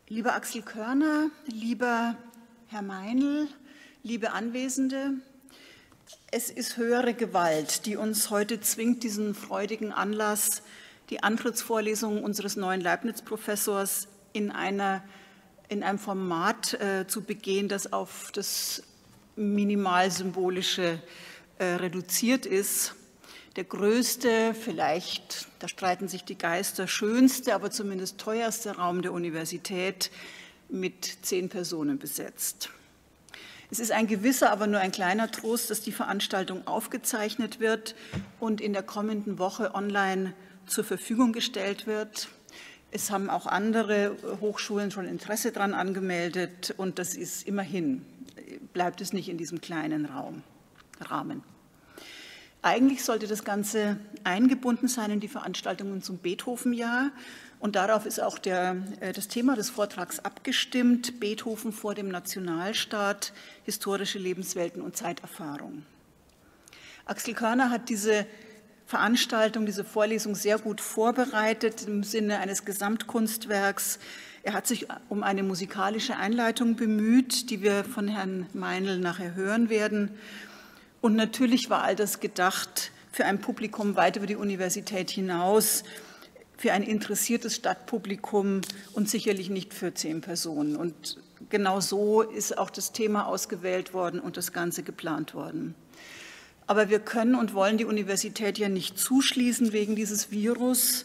Lieber Axel Körner, lieber Herr Meinl, liebe Anwesende, es ist höhere Gewalt, die uns heute zwingt, diesen freudigen Anlass, die Antrittsvorlesung unseres neuen Leibniz-Professors in einem Format zu begehen, das auf das Minimalsymbolische reduziert ist. Der größte, vielleicht, da streiten sich die Geister, schönste, aber zumindest teuerste Raum der Universität mit 10 Personen besetzt. Es ist ein gewisser, aber nur ein kleiner Trost, dass die Veranstaltung aufgezeichnet wird und in der kommenden Woche online zur Verfügung gestellt wird. Es haben auch andere Hochschulen schon Interesse daran angemeldet und das ist immerhin, bleibt es nicht in diesem kleinen Rahmen. Eigentlich sollte das Ganze eingebunden sein in die Veranstaltungen zum Beethoven-Jahr und darauf ist auch das Thema des Vortrags abgestimmt, Beethoven vor dem Nationalstaat, historische Lebenswelten und Zeiterfahrung. Axel Körner hat diese Veranstaltung, diese Vorlesung sehr gut vorbereitet im Sinne eines Gesamtkunstwerks. Er hat sich um eine musikalische Einleitung bemüht, die wir von Herrn Meinl nachher hören werden. Und natürlich war all das gedacht für ein Publikum weit über die Universität hinaus, für ein interessiertes Stadtpublikum und sicherlich nicht für 10 Personen. Und genau so ist auch das Thema ausgewählt worden und das Ganze geplant worden. Aber wir können und wollen die Universität ja nicht zuschließen wegen dieses Virus,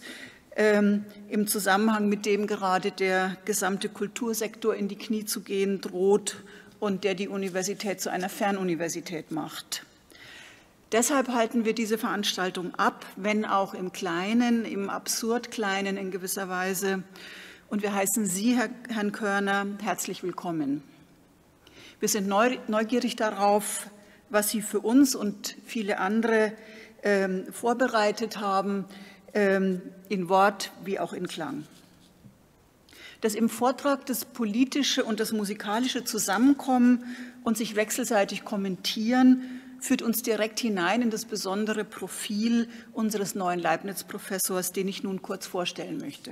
im Zusammenhang mit dem gerade der gesamte Kultursektor in die Knie zu gehen droht und der die Universität zu einer Fernuniversität macht. Deshalb halten wir diese Veranstaltung ab, wenn auch im Kleinen, im absurd Kleinen in gewisser Weise. Und wir heißen Sie, Herrn Körner, herzlich willkommen. Wir sind neugierig darauf, was Sie für uns und viele andere vorbereitet haben, in Wort wie auch in Klang. Dass im Vortrag das Politische und das Musikalische zusammenkommen und sich wechselseitig kommentieren, führt uns direkt hinein in das besondere Profil unseres neuen Leibniz-Professors, den ich nun kurz vorstellen möchte.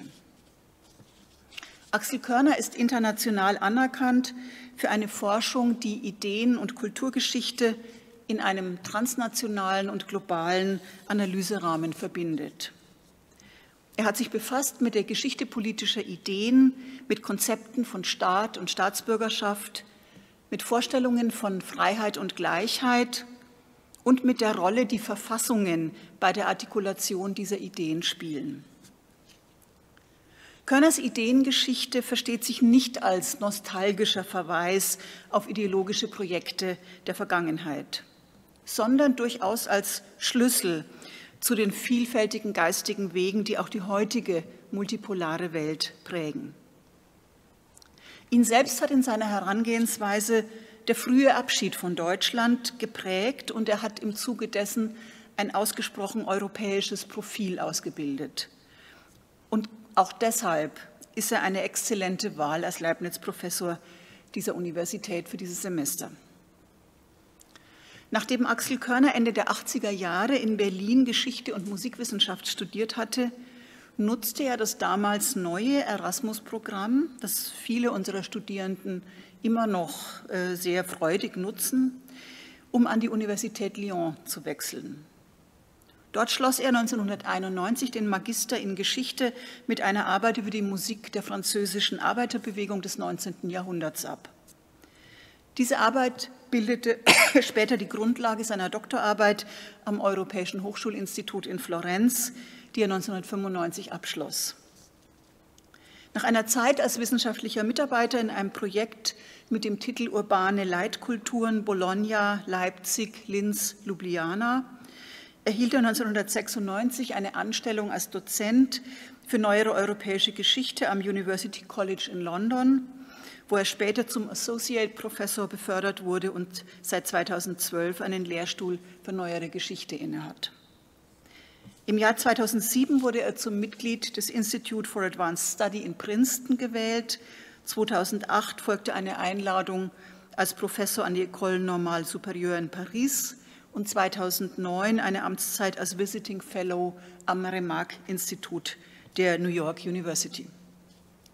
Axel Körner ist international anerkannt für eine Forschung, die Ideen- und Kulturgeschichte in einem transnationalen und globalen Analyserahmen verbindet. Er hat sich befasst mit der Geschichte politischer Ideen, mit Konzepten von Staat und Staatsbürgerschaft, mit Vorstellungen von Freiheit und Gleichheit und mit der Rolle, die Verfassungen bei der Artikulation dieser Ideen spielen. Körners Ideengeschichte versteht sich nicht als nostalgischer Verweis auf ideologische Projekte der Vergangenheit, sondern durchaus als Schlüssel zu den vielfältigen geistigen Wegen, die auch die heutige multipolare Welt prägen. Ihn selbst hat in seiner Herangehensweise der frühe Abschied von Deutschland geprägt und er hat im Zuge dessen ein ausgesprochen europäisches Profil ausgebildet. Und auch deshalb ist er eine exzellente Wahl als Leibniz-Professor dieser Universität für dieses Semester. Nachdem Axel Körner Ende der 80er Jahre in Berlin Geschichte und Musikwissenschaft studiert hatte, nutzte er das damals neue Erasmus-Programm, das viele unserer Studierenden immer noch sehr freudig nutzen, um an die Universität Lyon zu wechseln. Dort schloss er 1991 den Magister in Geschichte mit einer Arbeit über die Musik der französischen Arbeiterbewegung des 19. Jahrhunderts ab. Diese Arbeit bildete später die Grundlage seiner Doktorarbeit am Europäischen Hochschulinstitut in Florenz, die er 1995 abschloss. Nach einer Zeit als wissenschaftlicher Mitarbeiter in einem Projekt mit dem Titel Urbane Leitkulturen Bologna, Leipzig, Linz, Ljubljana erhielt er 1996 eine Anstellung als Dozent für neuere europäische Geschichte am University College in London, wo er später zum Associate Professor befördert wurde und seit 2012 einen Lehrstuhl für neuere Geschichte innehat. Im Jahr 2007 wurde er zum Mitglied des Institute for Advanced Study in Princeton gewählt. 2008 folgte eine Einladung als Professor an die École Normale Supérieure in Paris und 2009 eine Amtszeit als Visiting Fellow am Remarque Institut der New York University.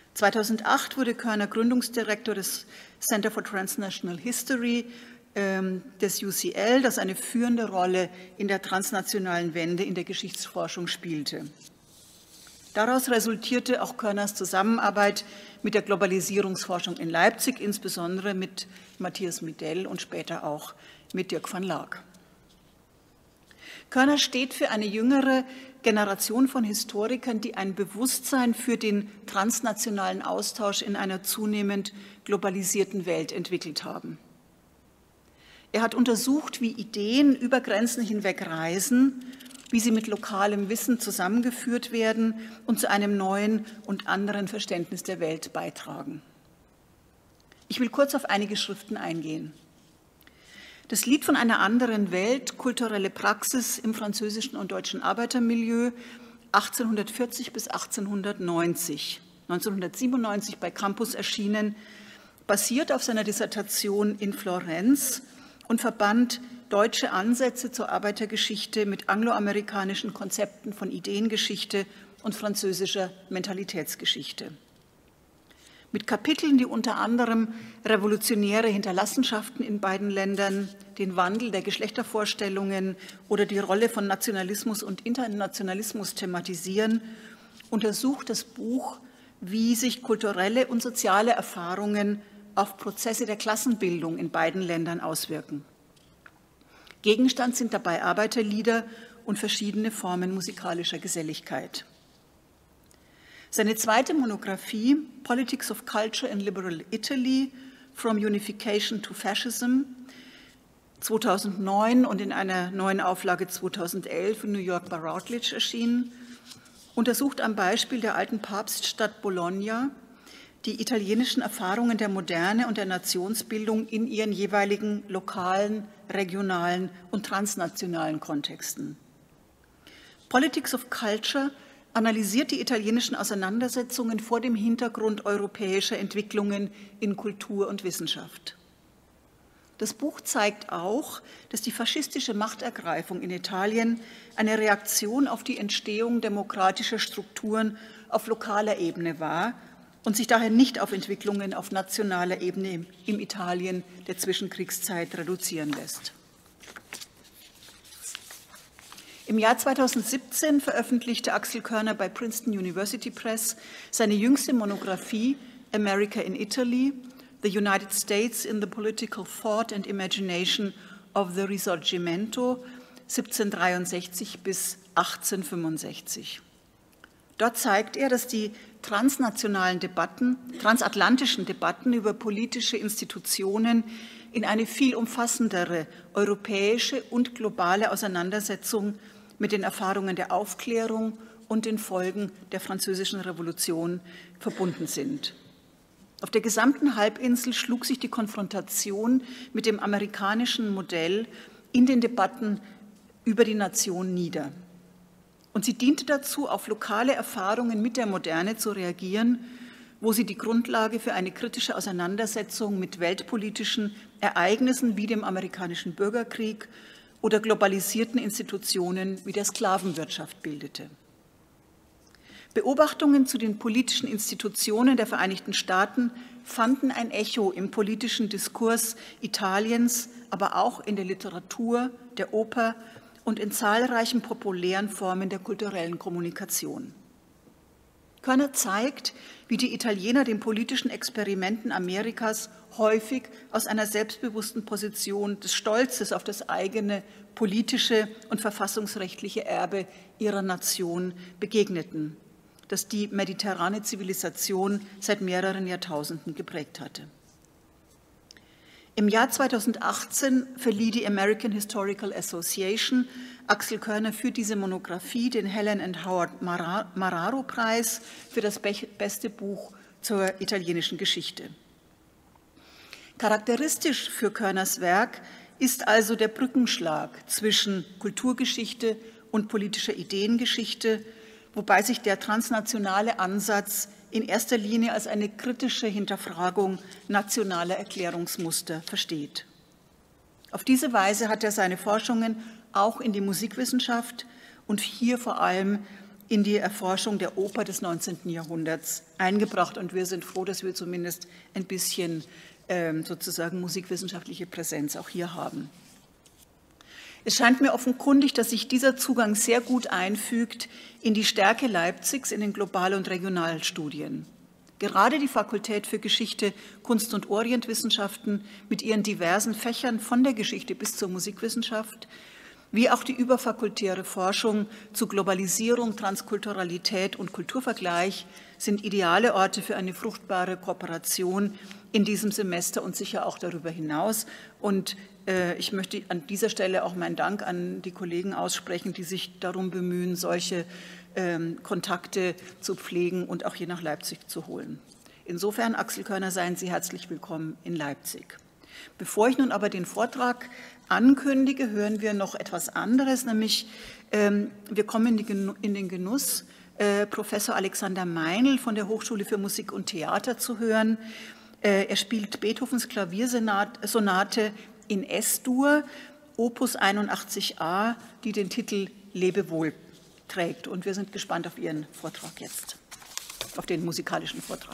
2008 wurde Körner Gründungsdirektor des Center for Transnational History des UCL, das eine führende Rolle in der transnationalen Wende in der Geschichtsforschung spielte. Daraus resultierte auch Körners Zusammenarbeit mit der Globalisierungsforschung in Leipzig, insbesondere mit Matthias Midell und später auch mit Dirk van Laak. Körner steht für eine jüngere Generation von Historikern, die ein Bewusstsein für den transnationalen Austausch in einer zunehmend globalisierten Welt entwickelt haben. Er hat untersucht, wie Ideen über Grenzen hinweg reisen, wie sie mit lokalem Wissen zusammengeführt werden und zu einem neuen und anderen Verständnis der Welt beitragen. Ich will kurz auf einige Schriften eingehen. Das Lied von einer anderen Welt, kulturelle Praxis im französischen und deutschen Arbeitermilieu, 1840 bis 1890, 1997 bei Campus erschienen, basiert auf seiner Dissertation in Florenz und verband deutsche Ansätze zur Arbeitergeschichte mit angloamerikanischen Konzepten von Ideengeschichte und französischer Mentalitätsgeschichte. Mit Kapiteln, die unter anderem revolutionäre Hinterlassenschaften in beiden Ländern, den Wandel der Geschlechtervorstellungen oder die Rolle von Nationalismus und Internationalismus thematisieren, untersucht das Buch, wie sich kulturelle und soziale Erfahrungen auf Prozesse der Klassenbildung in beiden Ländern auswirken. Gegenstand sind dabei Arbeiterlieder und verschiedene Formen musikalischer Geselligkeit. Seine zweite Monographie, Politics of Culture in Liberal Italy, From Unification to Fascism, 2009 und in einer neuen Auflage 2011 in New York bei Routledge erschienen, untersucht am Beispiel der alten Papststadt Bologna die italienischen Erfahrungen der Moderne und der Nationsbildung in ihren jeweiligen lokalen, regionalen und transnationalen Kontexten. Politics of Culture analysiert die italienischen Auseinandersetzungen vor dem Hintergrund europäischer Entwicklungen in Kultur und Wissenschaft. Das Buch zeigt auch, dass die faschistische Machtergreifung in Italien eine Reaktion auf die Entstehung demokratischer Strukturen auf lokaler Ebene war und sich daher nicht auf Entwicklungen auf nationaler Ebene im Italien der Zwischenkriegszeit reduzieren lässt. Im Jahr 2017 veröffentlichte Axel Körner bei Princeton University Press seine jüngste Monographie America in Italy, The United States in the Political Thought and Imagination of the Risorgimento 1763 bis 1865. Dort zeigt er, dass die transatlantischen Debatten über politische Institutionen in eine viel umfassendere europäische und globale Auseinandersetzung mit den Erfahrungen der Aufklärung und den Folgen der Französischen Revolution verbunden sind. Auf der gesamten Halbinsel schlug sich die Konfrontation mit dem amerikanischen Modell in den Debatten über die Nation nieder. Und sie diente dazu, auf lokale Erfahrungen mit der Moderne zu reagieren, wo sie die Grundlage für eine kritische Auseinandersetzung mit weltpolitischen Ereignissen wie dem amerikanischen Bürgerkrieg oder globalisierten Institutionen wie der Sklavenwirtschaft bildete. Beobachtungen zu den politischen Institutionen der Vereinigten Staaten fanden ein Echo im politischen Diskurs Italiens, aber auch in der Literatur, der Oper und in zahlreichen populären Formen der kulturellen Kommunikation. Körner zeigt, wie die Italiener den politischen Experimenten Amerikas häufig aus einer selbstbewussten Position des Stolzes auf das eigene politische und verfassungsrechtliche Erbe ihrer Nation begegneten, das die mediterrane Zivilisation seit mehreren Jahrtausenden geprägt hatte. Im Jahr 2018 verlieh die American Historical Association Axel Körner für diese Monographie den Helen and Howard Mararo-Preis für das beste Buch zur italienischen Geschichte. Charakteristisch für Körners Werk ist also der Brückenschlag zwischen Kulturgeschichte und politischer Ideengeschichte, wobei sich der transnationale Ansatz in erster Linie als eine kritische Hinterfragung nationaler Erklärungsmuster versteht. Auf diese Weise hat er seine Forschungen auch in die Musikwissenschaft und hier vor allem in die Erforschung der Oper des 19. Jahrhunderts eingebracht. Und wir sind froh, dass wir zumindest ein bisschen sozusagen musikwissenschaftliche Präsenz auch hier haben. Es scheint mir offenkundig, dass sich dieser Zugang sehr gut einfügt in die Stärke Leipzigs in den Global- und Regionalstudien. Gerade die Fakultät für Geschichte, Kunst- und Orientwissenschaften mit ihren diversen Fächern von der Geschichte bis zur Musikwissenschaft, wie auch die überfakultäre Forschung zu Globalisierung, Transkulturalität und Kulturvergleich sind ideale Orte für eine fruchtbare Kooperation in diesem Semester und sicher auch darüber hinaus. Und ich möchte an dieser Stelle auch meinen Dank an die Kollegen aussprechen, die sich darum bemühen, solche Kontakte zu pflegen und auch hier nach Leipzig zu holen. Insofern, Axel Körner, seien Sie herzlich willkommen in Leipzig. Bevor ich nun aber den Vortrag ankündige, hören wir noch etwas anderes, nämlich wir kommen in den Genuss, Professor Alexander Meinl von der Hochschule für Musik und Theater zu hören. Er spielt Beethovens Klaviersonate in S-Dur, Opus 81a, die den Titel Lebewohl trägt. Und wir sind gespannt auf Ihren Vortrag jetzt, auf den musikalischen Vortrag.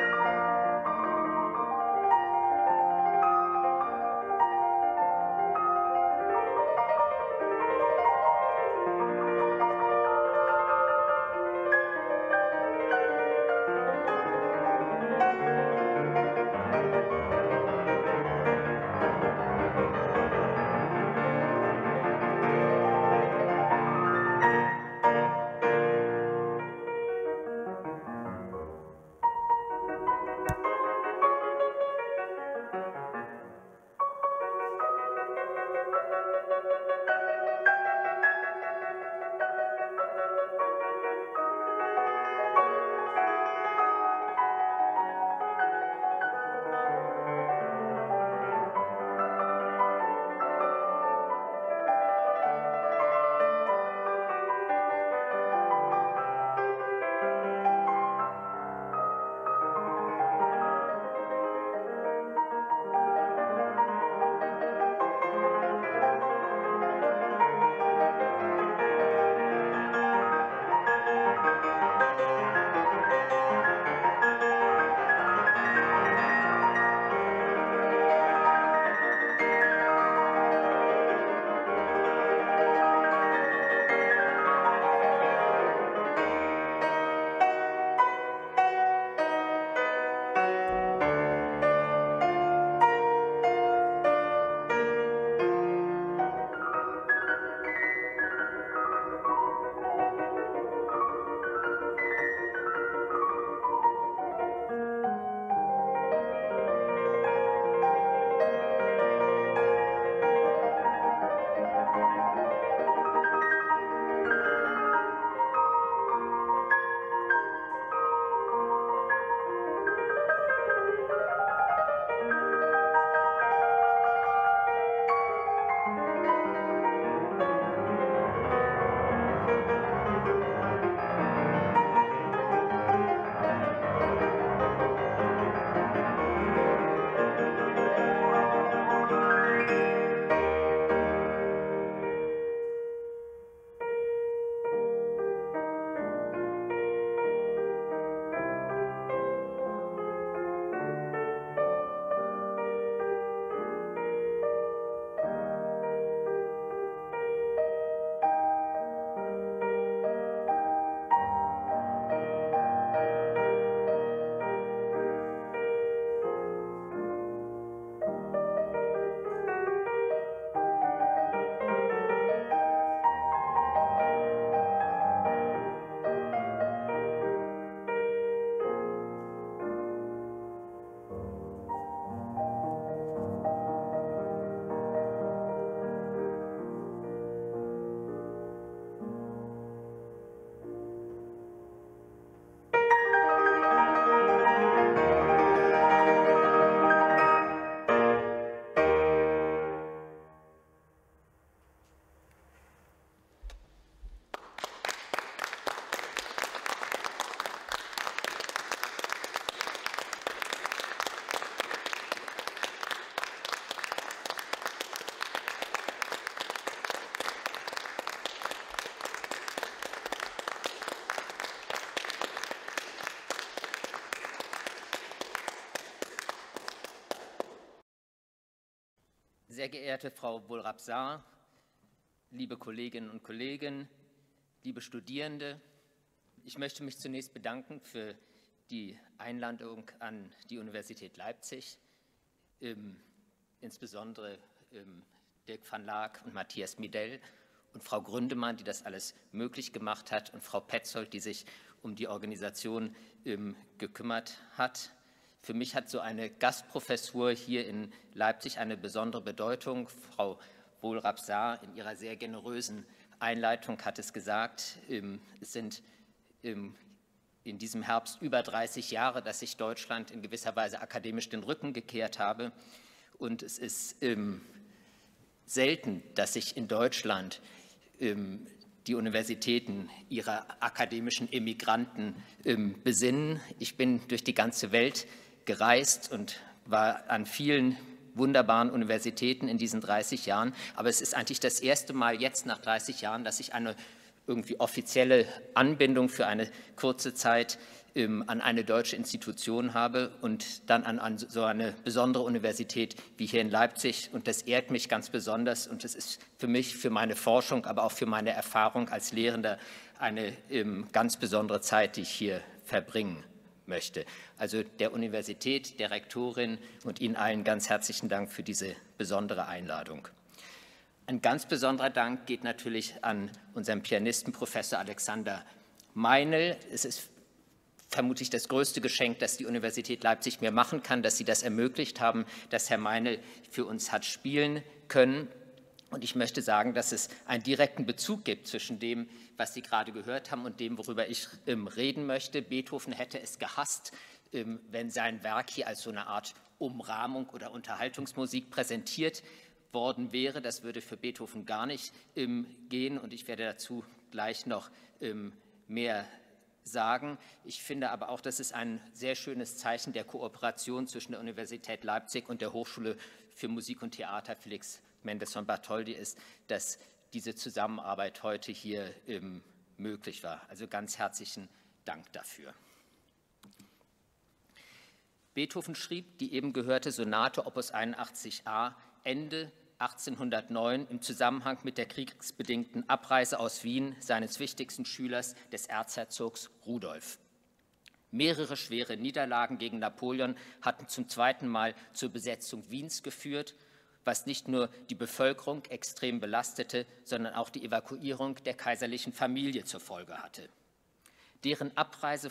Sehr geehrte Frau Wohlrab-Saar, liebe Kolleginnen und Kollegen, liebe Studierende, ich möchte mich zunächst bedanken für die Einladung an die Universität Leipzig, insbesondere Dirk van Laak und Matthias Midell und Frau Gründemann, die das alles möglich gemacht hat, und Frau Petzold, die sich um die Organisation gekümmert hat. Für mich hat so eine Gastprofessur hier in Leipzig eine besondere Bedeutung. Frau Wohlrab-Saar in ihrer sehr generösen Einleitung hat es gesagt, es sind in diesem Herbst über 30 Jahre, dass ich Deutschland in gewisser Weise akademisch den Rücken gekehrt habe. Und es ist selten, dass sich in Deutschland die Universitäten ihrer akademischen Emigranten besinnen. Ich bin durch die ganze Welt gereist und war an vielen wunderbaren Universitäten in diesen 30 Jahren. Aber es ist eigentlich das erste Mal jetzt nach 30 Jahren, dass ich eine irgendwie offizielle Anbindung für eine kurze Zeit an eine deutsche Institution habe und dann an so eine besondere Universität wie hier in Leipzig. Und das ehrt mich ganz besonders und das ist für mich, für meine Forschung, aber auch für meine Erfahrung als Lehrender eine ganz besondere Zeit, die ich hier verbringen möchte. Also der Universität, der Rektorin und Ihnen allen ganz herzlichen Dank für diese besondere Einladung. Ein ganz besonderer Dank geht natürlich an unseren Pianisten Professor Alexander Meinl. Es ist vermutlich das größte Geschenk, das die Universität Leipzig mir machen kann, dass Sie das ermöglicht haben, dass Herr Meinl für uns hat spielen können. Und ich möchte sagen, dass es einen direkten Bezug gibt zwischen dem, was Sie gerade gehört haben und dem, worüber ich reden möchte. Beethoven hätte es gehasst, wenn sein Werk hier als so eine Art Umrahmung oder Unterhaltungsmusik präsentiert worden wäre. Das würde für Beethoven gar nicht gehen und ich werde dazu gleich noch mehr sagen. Ich finde aber auch, dass es ein sehr schönes Zeichen der Kooperation zwischen der Universität Leipzig und der Hochschule für Musik und Theater Felix Mendelssohn Bartholdy ist, dass diese Zusammenarbeit heute hier möglich war. Also ganz herzlichen Dank dafür. Beethoven schrieb die eben gehörte Sonate Opus 81a Ende 1809 im Zusammenhang mit der kriegsbedingten Abreise aus Wien seines wichtigsten Schülers, des Erzherzogs Rudolf. Mehrere schwere Niederlagen gegen Napoleon hatten zum zweiten Mal zur Besetzung Wiens geführt, was nicht nur die Bevölkerung extrem belastete, sondern auch die Evakuierung der kaiserlichen Familie zur Folge hatte. Deren Abreise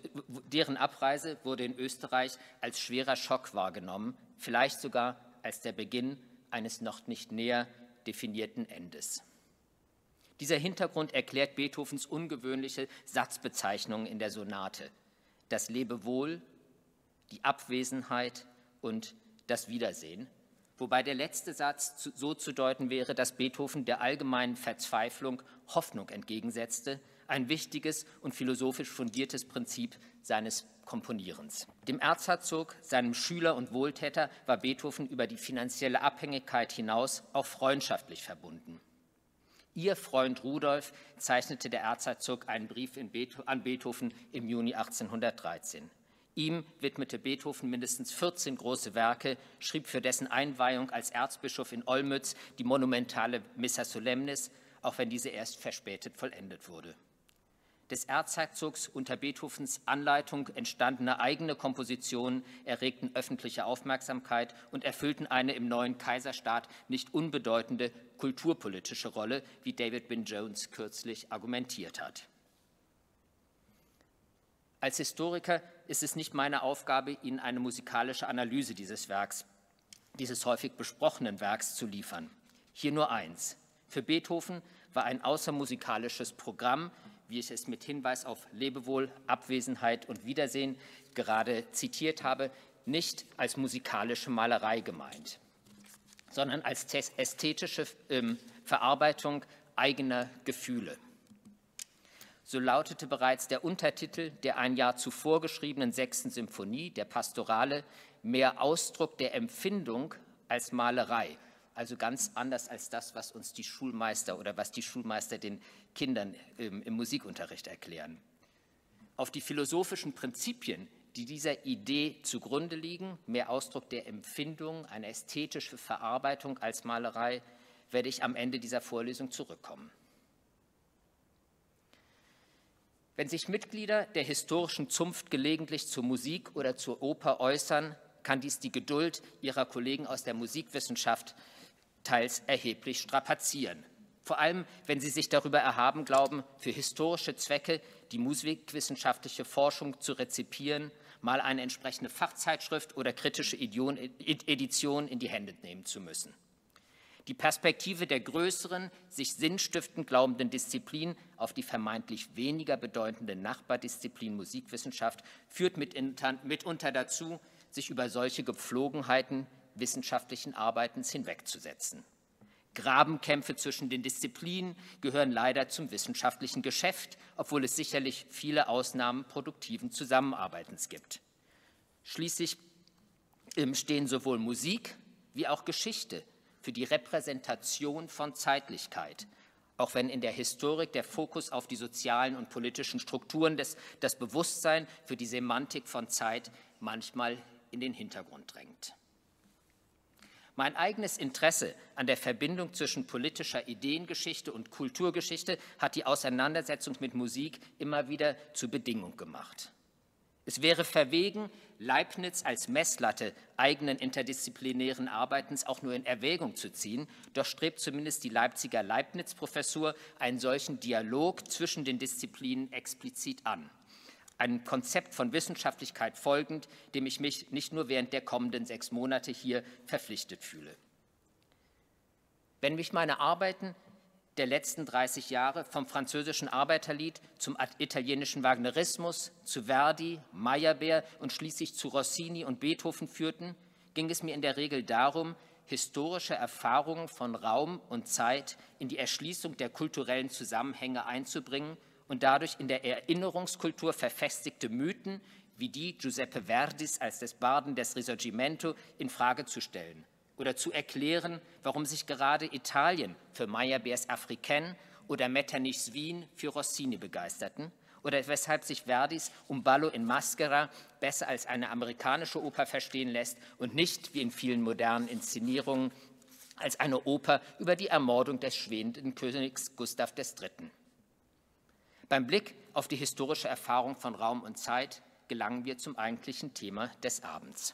wurde in Österreich als schwerer Schock wahrgenommen, vielleicht sogar als der Beginn eines noch nicht näher definierten Endes. Dieser Hintergrund erklärt Beethovens ungewöhnliche Satzbezeichnungen in der Sonate: das Lebewohl, die Abwesenheit und das Wiedersehen, wobei der letzte Satz so zu deuten wäre, dass Beethoven der allgemeinen Verzweiflung Hoffnung entgegensetzte, ein wichtiges und philosophisch fundiertes Prinzip seines Komponierens. Dem Erzherzog, seinem Schüler und Wohltäter, war Beethoven über die finanzielle Abhängigkeit hinaus auch freundschaftlich verbunden. Ihr Freund Rudolf zeichnete der Erzherzog einen Brief an Beethoven im Juni 1813. Ihm widmete Beethoven mindestens 14 große Werke, schrieb für dessen Einweihung als Erzbischof in Olmütz die monumentale Missa Solemnis, auch wenn diese erst verspätet vollendet wurde. Des Erzherzogs unter Beethovens Anleitung entstandene eigene Kompositionen erregten öffentliche Aufmerksamkeit und erfüllten eine im neuen Kaiserstaat nicht unbedeutende kulturpolitische Rolle, wie David Wynne Jones kürzlich argumentiert hat. Als Historiker ist es nicht meine Aufgabe, Ihnen eine musikalische Analyse dieses Werks, dieses häufig besprochenen Werks, zu liefern. Hier nur eins: Für Beethoven war ein außermusikalisches Programm, wie ich es mit Hinweis auf Lebewohl, Abwesenheit und Wiedersehen gerade zitiert habe, nicht als musikalische Malerei gemeint, sondern als ästhetische Verarbeitung eigener Gefühle. So lautete bereits der Untertitel der ein Jahr zuvor geschriebenen 6. Symphonie, der Pastorale, mehr Ausdruck der Empfindung als Malerei. Also ganz anders als das, was uns die Schulmeister oder was die Schulmeister den Kindern im Musikunterricht erklären. Auf die philosophischen Prinzipien, die dieser Idee zugrunde liegen, mehr Ausdruck der Empfindung, eine ästhetische Verarbeitung als Malerei, werde ich am Ende dieser Vorlesung zurückkommen. Wenn sich Mitglieder der historischen Zunft gelegentlich zur Musik oder zur Oper äußern, kann dies die Geduld ihrer Kollegen aus der Musikwissenschaft teils erheblich strapazieren. Vor allem, wenn sie sich darüber erhaben glauben, für historische Zwecke die musikwissenschaftliche Forschung zu rezipieren, mal eine entsprechende Fachzeitschrift oder kritische Edition in die Hände nehmen zu müssen. Die Perspektive der größeren, sich sinnstiftend glaubenden Disziplin auf die vermeintlich weniger bedeutende Nachbardisziplin Musikwissenschaft führt mitunter dazu, sich über solche Gepflogenheiten wissenschaftlichen Arbeitens hinwegzusetzen. Grabenkämpfe zwischen den Disziplinen gehören leider zum wissenschaftlichen Geschäft, obwohl es sicherlich viele Ausnahmen produktiven Zusammenarbeitens gibt. Schließlich stehen sowohl Musik wie auch Geschichte für die Repräsentation von Zeitlichkeit, auch wenn in der Historik der Fokus auf die sozialen und politischen Strukturen, das Bewusstsein für die Semantik von Zeit manchmal in den Hintergrund drängt. Mein eigenes Interesse an der Verbindung zwischen politischer Ideengeschichte und Kulturgeschichte hat die Auseinandersetzung mit Musik immer wieder zur Bedingung gemacht. Es wäre verwegen, Leibniz als Messlatte eigenen interdisziplinären Arbeitens auch nur in Erwägung zu ziehen, doch strebt zumindest die Leipziger Leibniz-Professur einen solchen Dialog zwischen den Disziplinen explizit an. Ein Konzept von Wissenschaftlichkeit folgend, dem ich mich nicht nur während der kommenden 6 Monate hier verpflichtet fühle. Wenn mich meine Arbeiten der letzten 30 Jahre vom französischen Arbeiterlied zum italienischen Wagnerismus, zu Verdi, Meyerbeer und schließlich zu Rossini und Beethoven führten, ging es mir in der Regel darum, historische Erfahrungen von Raum und Zeit in die Erschließung der kulturellen Zusammenhänge einzubringen und dadurch in der Erinnerungskultur verfestigte Mythen wie die Giuseppe Verdis als des Barden des Risorgimento in Frage zu stellen oder zu erklären, warum sich gerade Italien für Meyerbeers Africaine oder Metternichs Wien für Rossini begeisterten oder weshalb sich Verdis Un ballo in maschera besser als eine amerikanische Oper verstehen lässt und nicht, wie in vielen modernen Inszenierungen, als eine Oper über die Ermordung des schwedischen Königs Gustav III. Beim Blick auf die historische Erfahrung von Raum und Zeit gelangen wir zum eigentlichen Thema des Abends.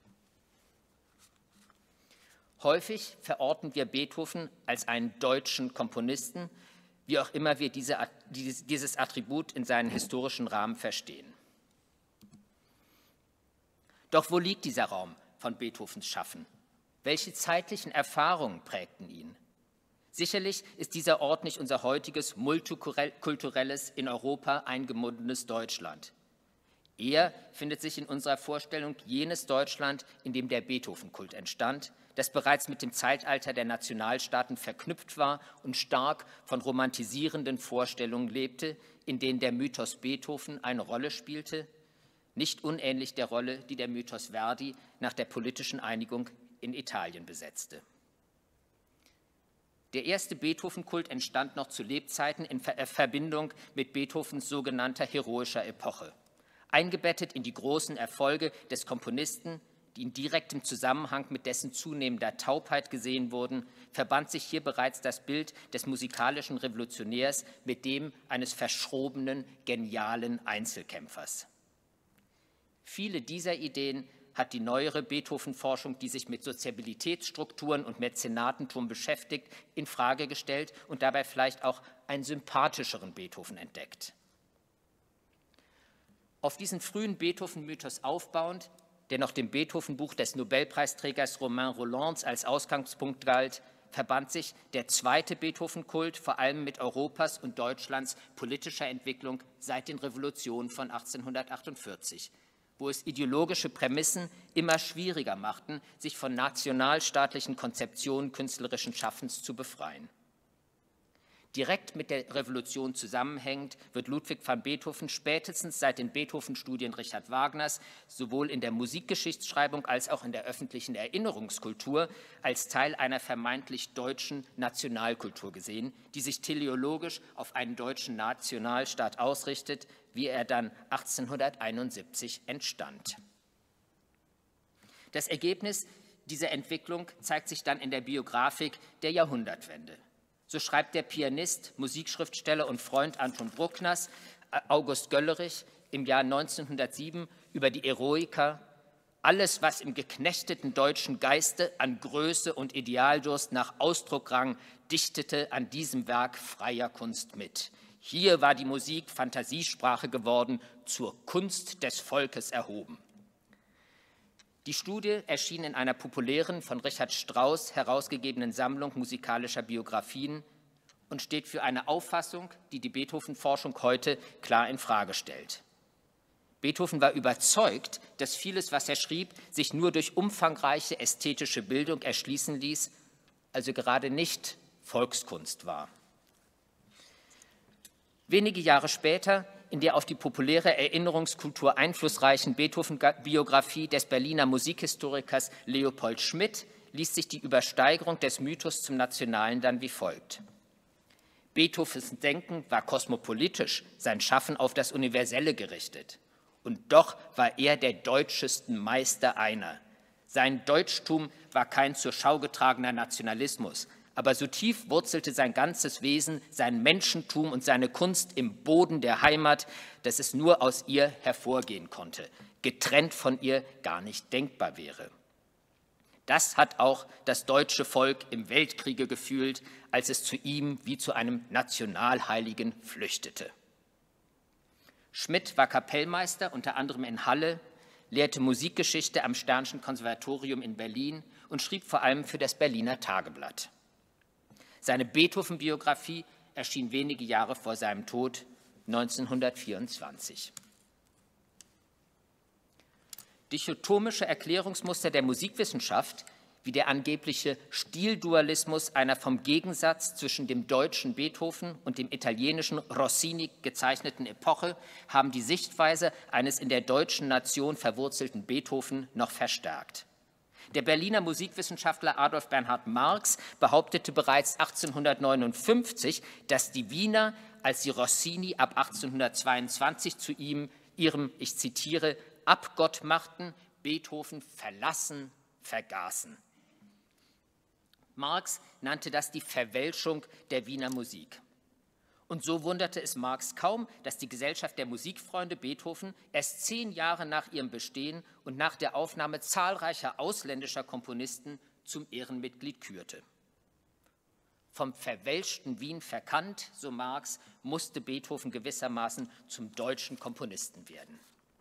Häufig verorten wir Beethoven als einen deutschen Komponisten, wie auch immer wir dieses Attribut in seinen historischen Rahmen verstehen. Doch wo liegt dieser Raum von Beethovens Schaffen? Welche zeitlichen Erfahrungen prägten ihn? Sicherlich ist dieser Ort nicht unser heutiges multikulturelles, in Europa eingebundenes Deutschland. Eher findet sich in unserer Vorstellung jenes Deutschland, in dem der Beethoven-Kult entstand, das bereits mit dem Zeitalter der Nationalstaaten verknüpft war und stark von romantisierenden Vorstellungen lebte, in denen der Mythos Beethoven eine Rolle spielte, nicht unähnlich der Rolle, die der Mythos Verdi nach der politischen Einigung in Italien besetzte. Der erste Beethoven-Kult entstand noch zu Lebzeiten in Verbindung mit Beethovens sogenannter heroischer Epoche. Eingebettet in die großen Erfolge des Komponisten, die in direktem Zusammenhang mit dessen zunehmender Taubheit gesehen wurden, verband sich hier bereits das Bild des musikalischen Revolutionärs mit dem eines verschrobenen, genialen Einzelkämpfers. Viele dieser Ideen hat die neuere Beethoven-Forschung, die sich mit Soziabilitätsstrukturen und Mäzenatentum beschäftigt, in Frage gestellt und dabei vielleicht auch einen sympathischeren Beethoven entdeckt. Auf diesen frühen Beethoven-Mythos aufbauend, der noch dem Beethoven-Buch des Nobelpreisträgers Romain Rolland als Ausgangspunkt galt, verband sich der zweite Beethoven-Kult vor allem mit Europas und Deutschlands politischer Entwicklung seit den Revolutionen von 1848. Wo es ideologische Prämissen immer schwieriger machten, sich von nationalstaatlichen Konzeptionen künstlerischen Schaffens zu befreien. Direkt mit der Revolution zusammenhängend wird Ludwig van Beethoven spätestens seit den Beethoven-Studien Richard Wagners sowohl in der Musikgeschichtsschreibung als auch in der öffentlichen Erinnerungskultur als Teil einer vermeintlich deutschen Nationalkultur gesehen, die sich teleologisch auf einen deutschen Nationalstaat ausrichtet, wie er dann 1871 entstand. Das Ergebnis dieser Entwicklung zeigt sich dann in der Biografik der Jahrhundertwende. So schreibt der Pianist, Musikschriftsteller und Freund Anton Bruckners, August Göllerich, im Jahr 1907 über die Eroica: Alles, was im geknechteten deutschen Geiste an Größe und Idealdurst nach Ausdruck rang, dichtete an diesem Werk freier Kunst mit. Hier war die Musik Fantasiesprache geworden, zur Kunst des Volkes erhoben. Die Studie erschien in einer populären, von Richard Strauss herausgegebenen Sammlung musikalischer Biografien und steht für eine Auffassung, die die Beethoven-Forschung heute klar in Frage stellt. Beethoven war überzeugt, dass vieles, was er schrieb, sich nur durch umfangreiche ästhetische Bildung erschließen ließ, also gerade nicht Volkskunst war. Wenige Jahre später, in der auf die populäre Erinnerungskultur einflussreichen Beethoven-Biografie des Berliner Musikhistorikers Leopold Schmidt, liest sich die Übersteigerung des Mythos zum Nationalen dann wie folgt. Beethovens Denken war kosmopolitisch, sein Schaffen auf das Universelle gerichtet. Und doch war er der deutschesten Meister einer. Sein Deutschtum war kein zur Schau getragener Nationalismus, aber so tief wurzelte sein ganzes Wesen, sein Menschentum und seine Kunst im Boden der Heimat, dass es nur aus ihr hervorgehen konnte, getrennt von ihr gar nicht denkbar wäre. Das hat auch das deutsche Volk im Weltkriege gefühlt, als es zu ihm wie zu einem Nationalheiligen flüchtete. Schmidt war Kapellmeister, unter anderem in Halle, lehrte Musikgeschichte am Stern'schen Konservatorium in Berlin und schrieb vor allem für das Berliner Tageblatt. Seine Beethoven-Biografie erschien wenige Jahre vor seinem Tod, 1924. Dichotomische Erklärungsmuster der Musikwissenschaft, wie der angebliche Stildualismus einer vom Gegensatz zwischen dem deutschen Beethoven und dem italienischen Rossini gezeichneten Epoche, haben die Sichtweise eines in der deutschen Nation verwurzelten Beethoven noch verstärkt. Der Berliner Musikwissenschaftler Adolf Bernhard Marx behauptete bereits 1859, dass die Wiener, als sie Rossini ab 1822 zu ihrem, ich zitiere, Abgott machten, Beethoven verlassen, vergaßen. Marx nannte das die Verwelschung der Wiener Musik. Und so wunderte es Marx kaum, dass die Gesellschaft der Musikfreunde Beethoven erst 10 Jahre nach ihrem Bestehen und nach der Aufnahme zahlreicher ausländischer Komponisten zum Ehrenmitglied kürte. Vom verwelschten Wien verkannt, so Marx, musste Beethoven gewissermaßen zum deutschen Komponisten werden.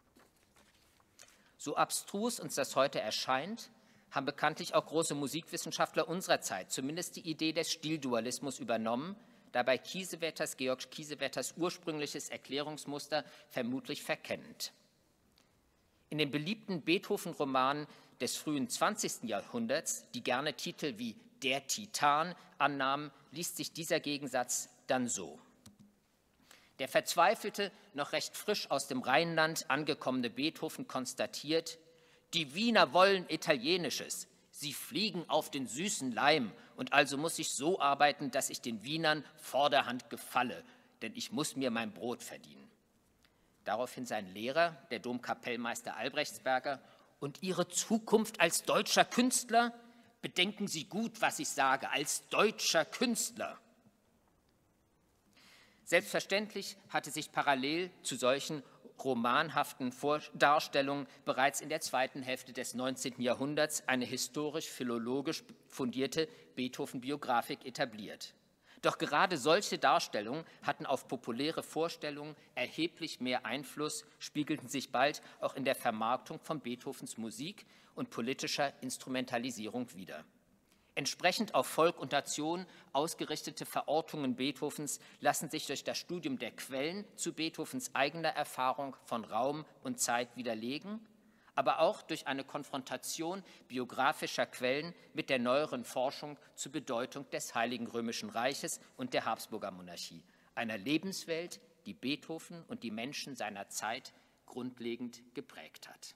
So abstrus uns das heute erscheint, haben bekanntlich auch große Musikwissenschaftler unserer Zeit zumindest die Idee des Stildualismus übernommen, dabei Georg Kiesewetters ursprüngliches Erklärungsmuster vermutlich verkennend. In den beliebten Beethoven-Romanen des frühen 20. Jahrhunderts, die gerne Titel wie Der Titan annahmen, liest sich dieser Gegensatz dann so. Der verzweifelte, noch recht frisch aus dem Rheinland angekommene Beethoven konstatiert: Die Wiener wollen Italienisches, sie fliegen auf den süßen Leim, und also muss ich so arbeiten, dass ich den Wienern vorderhand gefalle, denn ich muss mir mein Brot verdienen. Daraufhin sein Lehrer, der Domkapellmeister Albrechtsberger: Und Ihre Zukunft als deutscher Künstler? Bedenken Sie gut, was ich sage, als deutscher Künstler. Selbstverständlich hatte sich parallel zu solchen romanhaften Darstellungen bereits in der zweiten Hälfte des 19. Jahrhunderts eine historisch-philologisch fundierte Beethoven-Biografik etabliert. Doch gerade solche Darstellungen hatten auf populäre Vorstellungen erheblich mehr Einfluss, spiegelten sich bald auch in der Vermarktung von Beethovens Musik und politischer Instrumentalisierung wider. Entsprechend auf Volk und Nation ausgerichtete Verortungen Beethovens lassen sich durch das Studium der Quellen zu Beethovens eigener Erfahrung von Raum und Zeit widerlegen, aber auch durch eine Konfrontation biografischer Quellen mit der neueren Forschung zur Bedeutung des Heiligen Römischen Reiches und der Habsburger Monarchie, einer Lebenswelt, die Beethoven und die Menschen seiner Zeit grundlegend geprägt hat.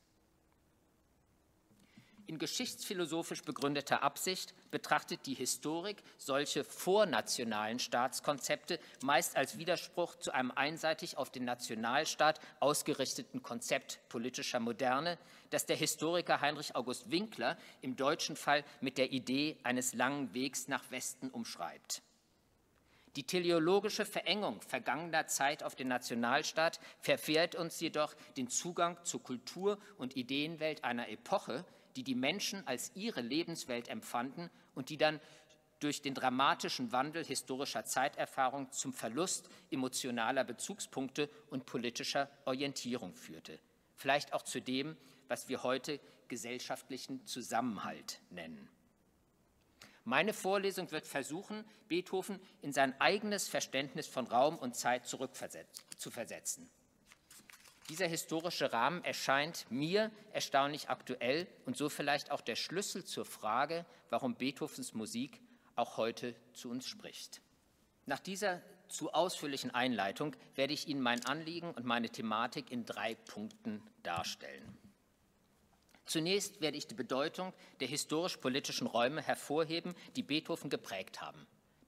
In geschichtsphilosophisch begründeter Absicht betrachtet die Historik solche vornationalen Staatskonzepte meist als Widerspruch zu einem einseitig auf den Nationalstaat ausgerichteten Konzept politischer Moderne, das der Historiker Heinrich August Winkler im deutschen Fall mit der Idee eines langen Wegs nach Westen umschreibt. Die teleologische Verengung vergangener Zeit auf den Nationalstaat verwehrt uns jedoch den Zugang zur Kultur- und Ideenwelt einer Epoche, die die Menschen als ihre Lebenswelt empfanden und die dann durch den dramatischen Wandel historischer Zeiterfahrung zum Verlust emotionaler Bezugspunkte und politischer Orientierung führte. Vielleicht auch zu dem, was wir heute gesellschaftlichen Zusammenhalt nennen. Meine Vorlesung wird versuchen, Beethoven in sein eigenes Verständnis von Raum und Zeit zurückzuversetzen. Dieser historische Rahmen erscheint mir erstaunlich aktuell und so vielleicht auch der Schlüssel zur Frage, warum Beethovens Musik auch heute zu uns spricht. Nach dieser zu ausführlichen Einleitung werde ich Ihnen mein Anliegen und meine Thematik in 3 Punkten darstellen. Zunächst werde ich die Bedeutung der historisch-politischen Räume hervorheben, die Beethoven geprägt haben.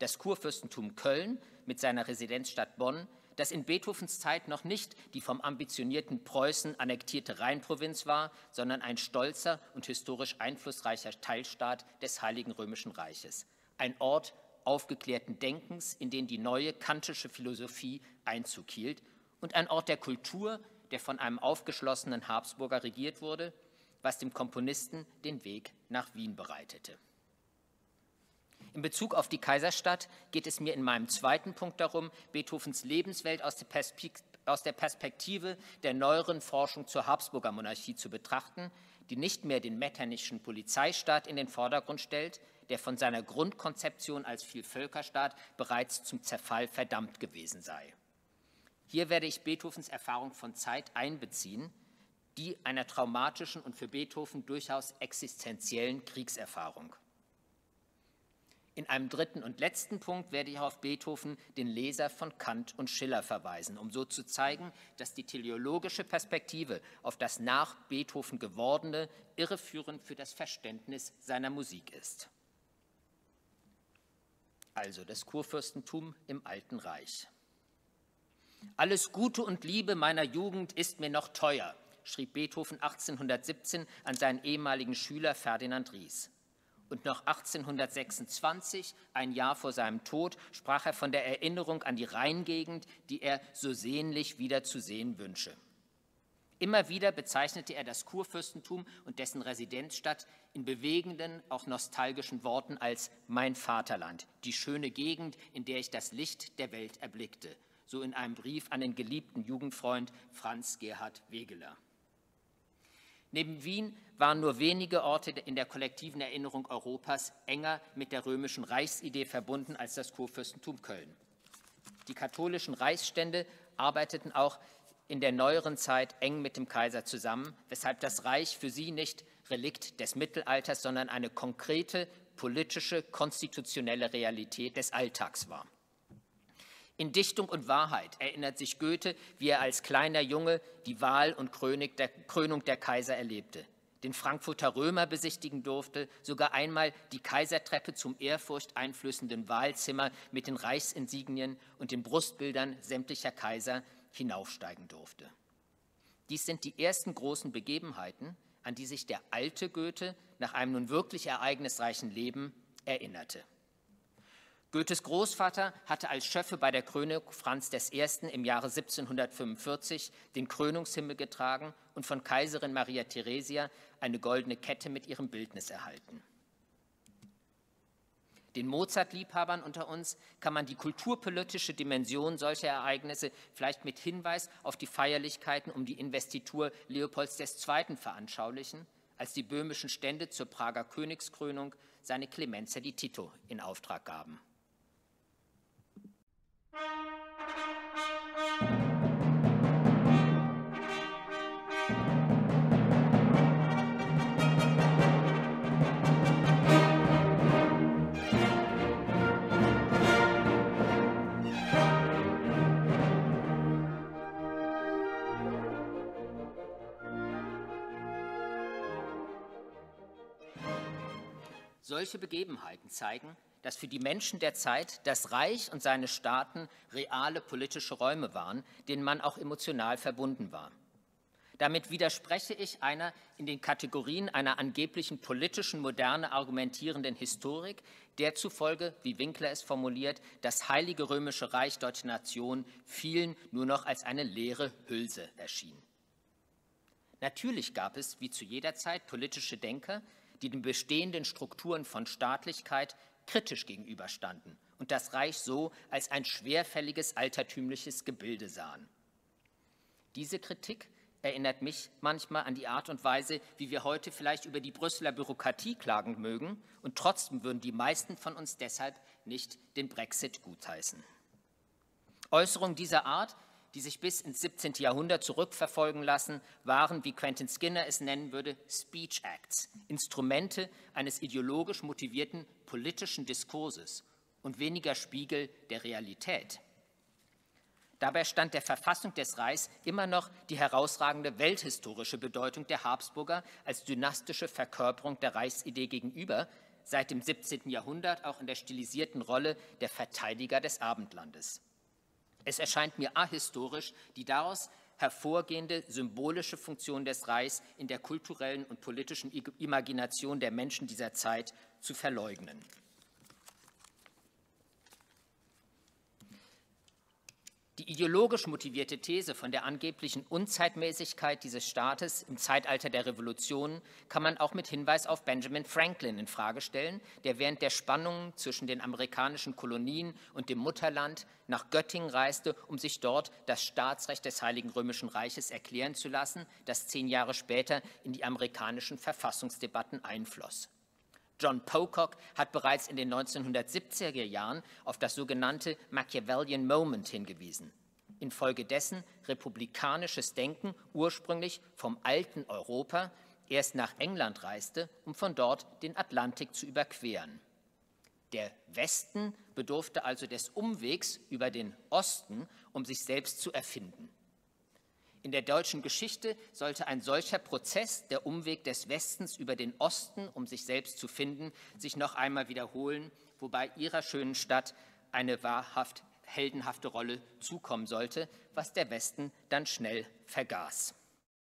das Kurfürstentum Köln mit seiner Residenzstadt Bonn, das in Beethovens Zeit noch nicht die vom ambitionierten Preußen annektierte Rheinprovinz war, sondern ein stolzer und historisch einflussreicher Teilstaat des Heiligen Römischen Reiches. Ein Ort aufgeklärten Denkens, in den die neue kantische Philosophie Einzug hielt, und ein Ort der Kultur, der von einem aufgeschlossenen Habsburger regiert wurde, was dem Komponisten den Weg nach Wien bereitete. In Bezug auf die Kaiserstadt geht es mir in meinem zweiten Punkt darum, Beethovens Lebenswelt aus der Perspektive der neueren Forschung zur Habsburger Monarchie zu betrachten, die nicht mehr den metternischen Polizeistaat in den Vordergrund stellt, der von seiner Grundkonzeption als Vielvölkerstaat bereits zum Zerfall verdammt gewesen sei. Hier werde ich Beethovens Erfahrung von Zeit einbeziehen, die einer traumatischen und für Beethoven durchaus existenziellen Kriegserfahrung. In einem dritten und letzten Punkt werde ich auf Beethoven, den Leser von Kant und Schiller, verweisen, um so zu zeigen, dass die teleologische Perspektive auf das nach Beethoven Gewordene irreführend für das Verständnis seiner Musik ist. Also das Kurfürstentum im Alten Reich. Alles Gute und Liebe meiner Jugend ist mir noch teuer, schrieb Beethoven 1817 an seinen ehemaligen Schüler Ferdinand Ries. Und noch 1826, ein Jahr vor seinem Tod, sprach er von der Erinnerung an die Rheingegend, die er so sehnlich wieder zu sehen wünsche. Immer wieder bezeichnete er das Kurfürstentum und dessen Residenzstadt in bewegenden, auch nostalgischen Worten als mein Vaterland, die schöne Gegend, in der ich das Licht der Welt erblickte, so in einem Brief an den geliebten Jugendfreund Franz Gerhard Wegeler. Neben Wien waren nur wenige Orte in der kollektiven Erinnerung Europas enger mit der römischen Reichsidee verbunden als das Kurfürstentum Köln. Die katholischen Reichsstände arbeiteten auch in der neueren Zeit eng mit dem Kaiser zusammen, weshalb das Reich für sie nicht Relikt des Mittelalters, sondern eine konkrete politische, konstitutionelle Realität des Alltags war. In Dichtung und Wahrheit erinnert sich Goethe, wie er als kleiner Junge die Wahl und Krönung der Kaiser erlebte, den Frankfurter Römer besichtigen durfte, sogar einmal die Kaisertreppe zum ehrfurchteinflößenden Wahlzimmer mit den Reichsinsignien und den Brustbildern sämtlicher Kaiser hinaufsteigen durfte. Dies sind die ersten großen Begebenheiten, an die sich der alte Goethe nach einem nun wirklich ereignisreichen Leben erinnerte. Goethes Großvater hatte als Schöffe bei der Krönung Franz I. im Jahre 1745 den Krönungshimmel getragen und von Kaiserin Maria Theresia eine goldene Kette mit ihrem Bildnis erhalten. Den Mozart-Liebhabern unter uns kann man die kulturpolitische Dimension solcher Ereignisse vielleicht mit Hinweis auf die Feierlichkeiten um die Investitur Leopolds II. Veranschaulichen, als die böhmischen Stände zur Prager Königskrönung seine Clemenza di Tito in Auftrag gaben. Solche Begebenheiten zeigen, dass für die Menschen der Zeit das Reich und seine Staaten reale politische Räume waren, denen man auch emotional verbunden war. Damit widerspreche ich einer in den Kategorien einer angeblichen politischen Moderne argumentierenden Historik, der zufolge, wie Winkler es formuliert, das Heilige Römische Reich Deutsche Nation vielen nur noch als eine leere Hülse erschien. Natürlich gab es, wie zu jeder Zeit, politische Denker, die den bestehenden Strukturen von Staatlichkeit kritisch gegenüberstanden und das Reich so als ein schwerfälliges altertümliches Gebilde sahen. Diese Kritik erinnert mich manchmal an die Art und Weise, wie wir heute vielleicht über die Brüsseler Bürokratie klagen mögen, und trotzdem würden die meisten von uns deshalb nicht den Brexit gutheißen. Äußerungen dieser Art, die sich bis ins 17. Jahrhundert zurückverfolgen lassen, waren, wie Quentin Skinner es nennen würde, Speech Acts, Instrumente eines ideologisch motivierten politischen Diskurses und weniger Spiegel der Realität. Dabei stand der Verfassung des Reichs immer noch die herausragende welthistorische Bedeutung der Habsburger als dynastische Verkörperung der Reichsidee gegenüber, seit dem 17. Jahrhundert auch in der stilisierten Rolle der Verteidiger des Abendlandes. Es erscheint mir ahistorisch, die daraus hervorgehende symbolische Funktion des Reichs in der kulturellen und politischen Imagination der Menschen dieser Zeit zu verleugnen. Die ideologisch motivierte These von der angeblichen Unzeitmäßigkeit dieses Staates im Zeitalter der Revolution kann man auch mit Hinweis auf Benjamin Franklin in Frage stellen, der während der Spannungen zwischen den amerikanischen Kolonien und dem Mutterland nach Göttingen reiste, um sich dort das Staatsrecht des Heiligen Römischen Reiches erklären zu lassen, das 10 Jahre später in die amerikanischen Verfassungsdebatten einfloss. John Pocock hat bereits in den 1970er Jahren auf das sogenannte Machiavellian Moment hingewiesen, infolgedessen republikanisches Denken ursprünglich vom alten Europa erst nach England reiste, um von dort den Atlantik zu überqueren. Der Westen bedurfte also des Umwegs über den Osten, um sich selbst zu erfinden. In der deutschen Geschichte sollte ein solcher Prozess, der Umweg des Westens über den Osten, um sich selbst zu finden, sich noch einmal wiederholen, wobei ihrer schönen Stadt eine wahrhaft heldenhafte Rolle zukommen sollte, was der Westen dann schnell vergaß.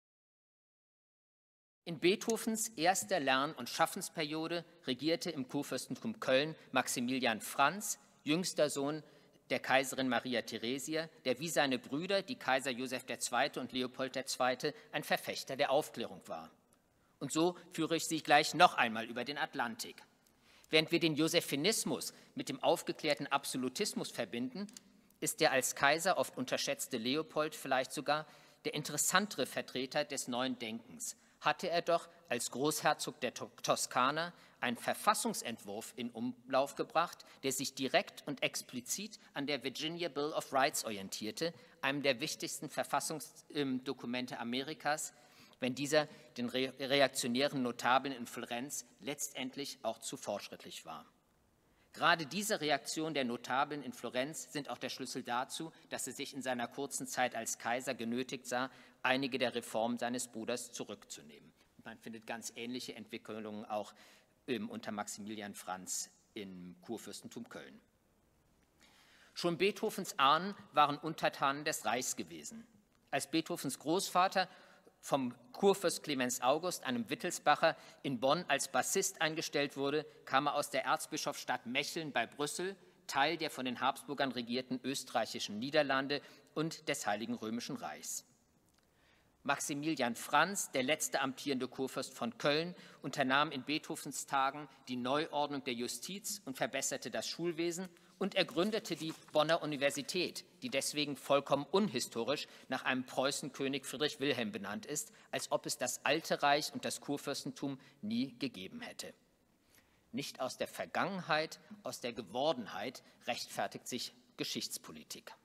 In Beethovens erster Lern- und Schaffensperiode regierte im Kurfürstentum Köln Maximilian Franz, jüngster Sohn der Kaiserin Maria Theresia, der wie seine Brüder, die Kaiser Joseph II. Und Leopold II., ein Verfechter der Aufklärung war. Und so führe ich Sie gleich noch einmal über den Atlantik. Während wir den Josephinismus mit dem aufgeklärten Absolutismus verbinden, ist der als Kaiser oft unterschätzte Leopold vielleicht sogar der interessantere Vertreter des neuen Denkens. Hatte er doch als Großherzog der Toskana einen Verfassungsentwurf in Umlauf gebracht, der sich direkt und explizit an der Virginia Bill of Rights orientierte, einem der wichtigsten Verfassungsdokumente Amerikas, wenn dieser den reaktionären Notabeln in Florenz letztendlich auch zu fortschrittlich war. Gerade diese Reaktion der Notabeln in Florenz sind auch der Schlüssel dazu, dass er sich in seiner kurzen Zeit als Kaiser genötigt sah, einige der Reformen seines Bruders zurückzunehmen. Und man findet ganz ähnliche Entwicklungen auch unter Maximilian Franz im Kurfürstentum Köln. Schon Beethovens Ahnen waren Untertanen des Reichs gewesen. Als Beethovens Großvater vom Kurfürst Clemens August, einem Wittelsbacher, in Bonn als Bassist eingestellt wurde, kam er aus der Erzbischofsstadt Mecheln bei Brüssel, Teil der von den Habsburgern regierten österreichischen Niederlande und des Heiligen Römischen Reichs. Maximilian Franz, der letzte amtierende Kurfürst von Köln, unternahm in Beethovens Tagen die Neuordnung der Justiz und verbesserte das Schulwesen, und er gründete die Bonner Universität, die deswegen vollkommen unhistorisch nach einem Preußenkönig Friedrich Wilhelm benannt ist, als ob es das Alte Reich und das Kurfürstentum nie gegeben hätte. Nicht aus der Vergangenheit, aus der Gewordenheit rechtfertigt sich Geschichtspolitik.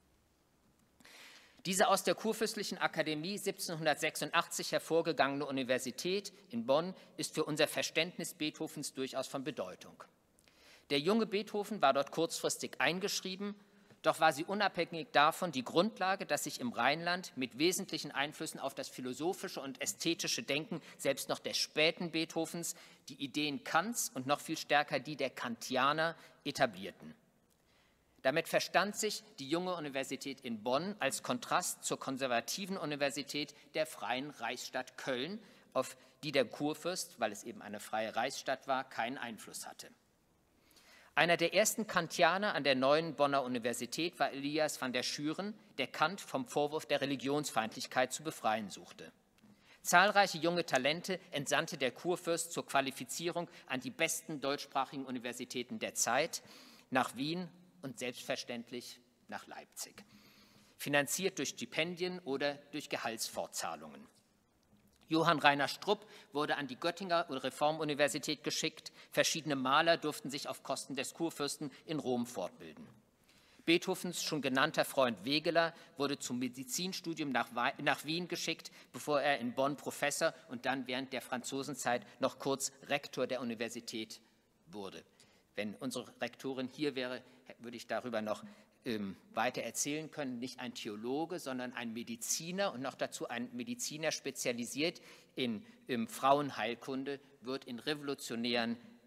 Diese aus der Kurfürstlichen Akademie 1786 hervorgegangene Universität in Bonn ist für unser Verständnis Beethovens durchaus von Bedeutung. Der junge Beethoven war dort kurzfristig eingeschrieben, doch war sie unabhängig davon die Grundlage, dass sich im Rheinland mit wesentlichen Einflüssen auf das philosophische und ästhetische Denken selbst noch des späten Beethovens die Ideen Kants und noch viel stärker die der Kantianer etablierten. Damit verstand sich die junge Universität in Bonn als Kontrast zur konservativen Universität der Freien Reichsstadt Köln, auf die der Kurfürst, weil es eben eine freie Reichsstadt war, keinen Einfluss hatte. Einer der ersten Kantianer an der neuen Bonner Universität war Elias van der Schüren, der Kant vom Vorwurf der Religionsfeindlichkeit zu befreien suchte. Zahlreiche junge Talente entsandte der Kurfürst zur Qualifizierung an die besten deutschsprachigen Universitäten der Zeit, nach Wien und selbstverständlich nach Leipzig, finanziert durch Stipendien oder durch Gehaltsfortzahlungen. Johann Rainer Strupp wurde an die Göttinger Reformuniversität geschickt, verschiedene Maler durften sich auf Kosten des Kurfürsten in Rom fortbilden. Beethovens schon genannter Freund Wegeler wurde zum Medizinstudium nach Wien geschickt, bevor er in Bonn Professor und dann während der Franzosenzeit noch kurz Rektor der Universität wurde. Wenn unsere Rektorin hier wäre, würde ich darüber noch weiter erzählen können. Nicht ein Theologe, sondern ein Mediziner und noch dazu ein Mediziner spezialisiert in Frauenheilkunde wird in revolutionären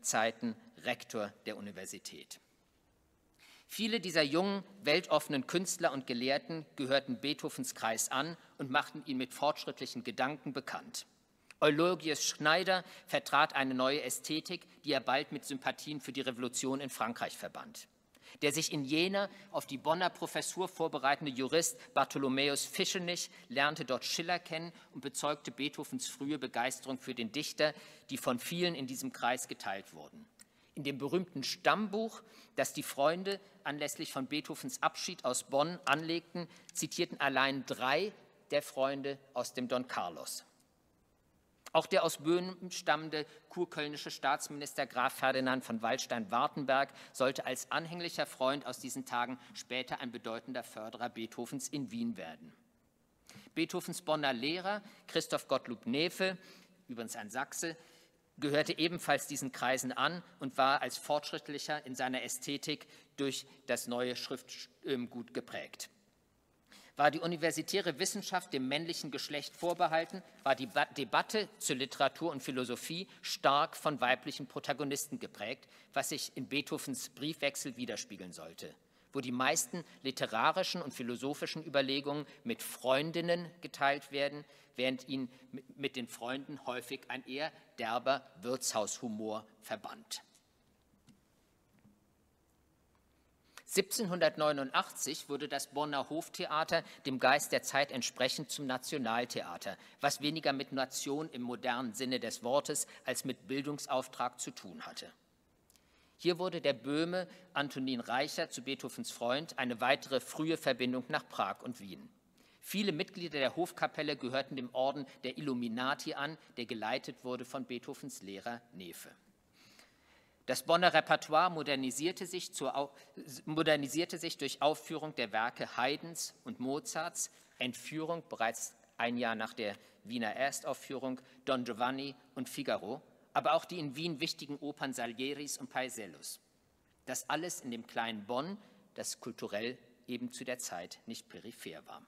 Zeiten Rektor der Universität. Viele dieser jungen, weltoffenen Künstler und Gelehrten gehörten Beethovens Kreis an und machten ihn mit fortschrittlichen Gedanken bekannt. Eulogius Schneider vertrat eine neue Ästhetik, die er bald mit Sympathien für die Revolution in Frankreich verband. Der sich in Jena auf die Bonner Professur vorbereitende Jurist Bartholomäus Fischenich lernte dort Schiller kennen und bezeugte Beethovens frühe Begeisterung für den Dichter, die von vielen in diesem Kreis geteilt wurden. In dem berühmten Stammbuch, das die Freunde anlässlich von Beethovens Abschied aus Bonn anlegten, zitierten allein 3 der Freunde aus dem Don Carlos. Auch der aus Böhmen stammende kurkölnische Staatsminister Graf Ferdinand von Waldstein-Wartenberg sollte als anhänglicher Freund aus diesen Tagen später ein bedeutender Förderer Beethovens in Wien werden. Beethovens Bonner Lehrer Christoph Gottlob Neefe, übrigens ein Sachse, gehörte ebenfalls diesen Kreisen an und war als fortschrittlicher in seiner Ästhetik durch das neue Schriftgut geprägt. War die universitäre Wissenschaft dem männlichen Geschlecht vorbehalten, war die Debatte zur Literatur und Philosophie stark von weiblichen Protagonisten geprägt, was sich in Beethovens Briefwechsel widerspiegeln sollte, wo die meisten literarischen und philosophischen Überlegungen mit Freundinnen geteilt werden, während ihn mit den Freunden häufig ein eher derber Wirtshaushumor verband. 1789 wurde das Bonner Hoftheater dem Geist der Zeit entsprechend zum Nationaltheater, was weniger mit Nation im modernen Sinne des Wortes als mit Bildungsauftrag zu tun hatte. Hier wurde der Böhme Antonin Reicher zu Beethovens Freund, eine weitere frühe Verbindung nach Prag und Wien. Viele Mitglieder der Hofkapelle gehörten dem Orden der Illuminati an, der geleitet wurde von Beethovens Lehrer Neefe. Das Bonner Repertoire modernisierte sich durch Aufführung der Werke Haydns und Mozarts, Entführung bereits ein Jahr nach der Wiener Erstaufführung, Don Giovanni und Figaro, aber auch die in Wien wichtigen Opern Salieris und Paisiellos. Das alles in dem kleinen Bonn, das kulturell eben zu der Zeit nicht peripher war.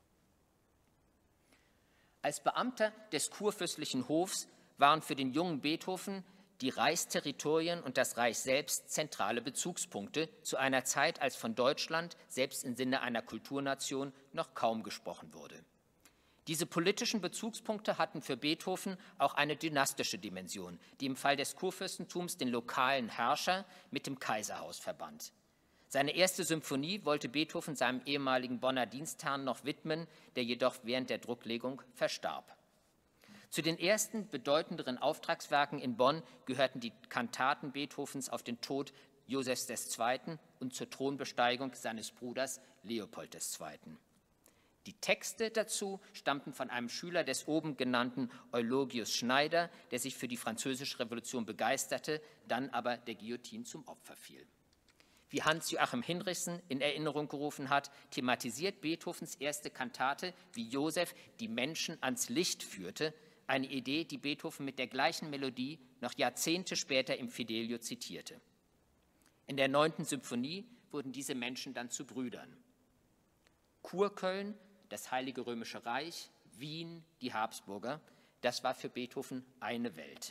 Als Beamter des kurfürstlichen Hofs waren für den jungen Beethoven die Reichsterritorien und das Reich selbst zentrale Bezugspunkte zu einer Zeit, als von Deutschland, selbst im Sinne einer Kulturnation, noch kaum gesprochen wurde. Diese politischen Bezugspunkte hatten für Beethoven auch eine dynastische Dimension, die im Fall des Kurfürstentums den lokalen Herrscher mit dem Kaiserhaus verband. Seine erste Symphonie wollte Beethoven seinem ehemaligen Bonner Dienstherrn noch widmen, der jedoch während der Drucklegung verstarb. Zu den ersten bedeutenderen Auftragswerken in Bonn gehörten die Kantaten Beethovens auf den Tod Josefs II. Und zur Thronbesteigung seines Bruders Leopold II. Die Texte dazu stammten von einem Schüler des oben genannten Eulogius Schneider, der sich für die Französische Revolution begeisterte, dann aber der Guillotine zum Opfer fiel. Wie Hans-Joachim Hinrichsen in Erinnerung gerufen hat, thematisiert Beethovens erste Kantate, wie Josef die Menschen ans Licht führte, eine Idee, die Beethoven mit der gleichen Melodie noch Jahrzehnte später im Fidelio zitierte. In der 9. Symphonie wurden diese Menschen dann zu Brüdern. Kurköln, das Heilige Römische Reich, Wien, die Habsburger, das war für Beethoven eine Welt.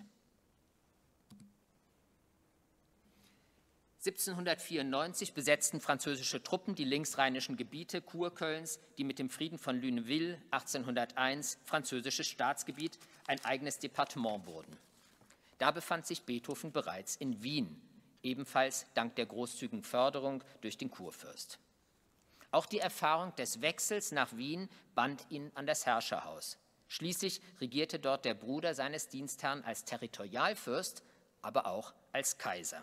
1794 besetzten französische Truppen die linksrheinischen Gebiete Kurkölns, die mit dem Frieden von Lunéville 1801 französisches Staatsgebiet, ein eigenes Departement wurden. Da befand sich Beethoven bereits in Wien, ebenfalls dank der großzügigen Förderung durch den Kurfürst. Auch die Erfahrung des Wechsels nach Wien band ihn an das Herrscherhaus. Schließlich regierte dort der Bruder seines Dienstherrn als Territorialfürst, aber auch als Kaiser.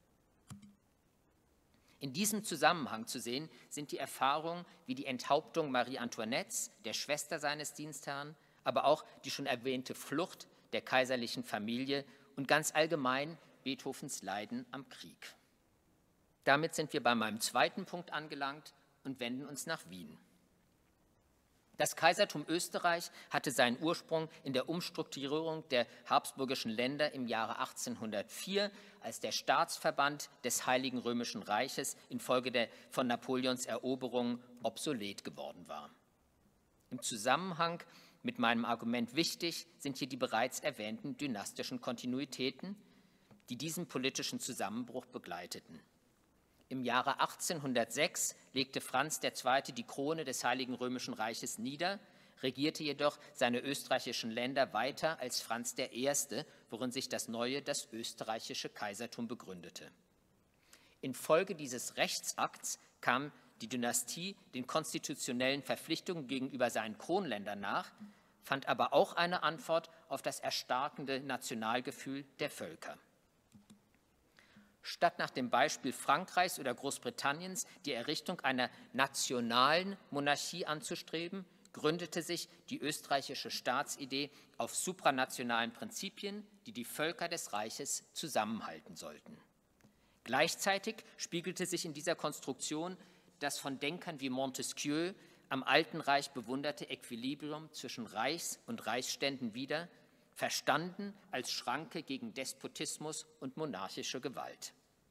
In diesem Zusammenhang zu sehen sind die Erfahrungen wie die Enthauptung Marie Antoinettes, der Schwester seines Dienstherrn, aber auch die schon erwähnte Flucht der kaiserlichen Familie und ganz allgemein Beethovens Leiden am Krieg. Damit sind wir bei meinem zweiten Punkt angelangt und wenden uns nach Wien. Das Kaisertum Österreich hatte seinen Ursprung in der Umstrukturierung der habsburgischen Länder im Jahre 1804, als der Staatsverband des Heiligen Römischen Reiches infolge von Napoleons Eroberungen obsolet geworden war. Im Zusammenhang mit meinem Argument wichtig sind hier die bereits erwähnten dynastischen Kontinuitäten, die diesen politischen Zusammenbruch begleiteten. Im Jahre 1806 legte Franz II. Die Krone des Heiligen Römischen Reiches nieder, regierte jedoch seine österreichischen Länder weiter als Franz I., worin sich das österreichische Kaisertum begründete. Infolge dieses Rechtsakts kam die Dynastie den konstitutionellen Verpflichtungen gegenüber seinen Kronländern nach, fand aber auch eine Antwort auf das erstarkende Nationalgefühl der Völker. Statt nach dem Beispiel Frankreichs oder Großbritanniens die Errichtung einer nationalen Monarchie anzustreben, gründete sich die österreichische Staatsidee auf supranationalen Prinzipien, die die Völker des Reiches zusammenhalten sollten. Gleichzeitig spiegelte sich in dieser Konstruktion das von Denkern wie Montesquieu am Alten Reich bewunderte Equilibrium zwischen Reichs- und Reichsständen wider, verstanden als Schranke gegen Despotismus und monarchische Gewalt.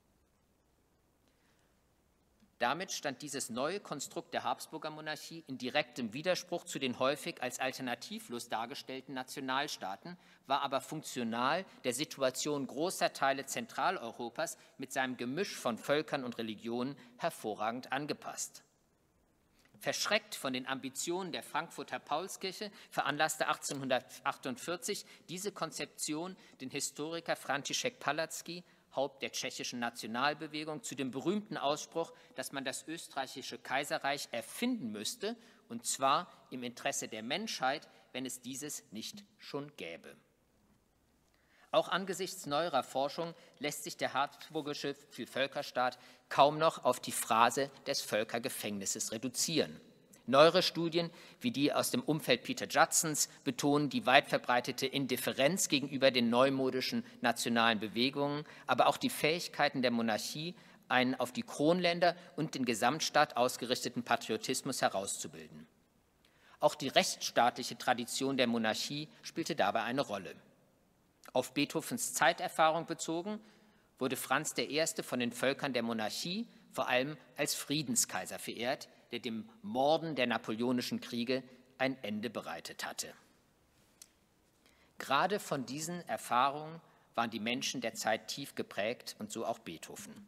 Damit stand dieses neue Konstrukt der Habsburger Monarchie in direktem Widerspruch zu den häufig als alternativlos dargestellten Nationalstaaten, war aber funktional der Situation großer Teile Zentraleuropas mit seinem Gemisch von Völkern und Religionen hervorragend angepasst. Verschreckt von den Ambitionen der Frankfurter Paulskirche veranlasste 1848 diese Konzeption den Historiker František Palacký, Haupt der tschechischen Nationalbewegung, zu dem berühmten Ausspruch, dass man das österreichische Kaiserreich erfinden müsste, und zwar im Interesse der Menschheit, wenn es dieses nicht schon gäbe. Auch angesichts neuerer Forschung lässt sich der habsburgische Vielvölkerstaat kaum noch auf die Phrase des Völkergefängnisses reduzieren. Neuere Studien, wie die aus dem Umfeld Peter Judsons, betonen die weit verbreitete Indifferenz gegenüber den neumodischen nationalen Bewegungen, aber auch die Fähigkeiten der Monarchie, einen auf die Kronländer und den Gesamtstaat ausgerichteten Patriotismus herauszubilden. Auch die rechtsstaatliche Tradition der Monarchie spielte dabei eine Rolle. Auf Beethovens Zeiterfahrung bezogen, wurde Franz I. von den Völkern der Monarchie vor allem als Friedenskaiser verehrt, der dem Morden der napoleonischen Kriege ein Ende bereitet hatte. Gerade von diesen Erfahrungen waren die Menschen der Zeit tief geprägt und so auch Beethoven.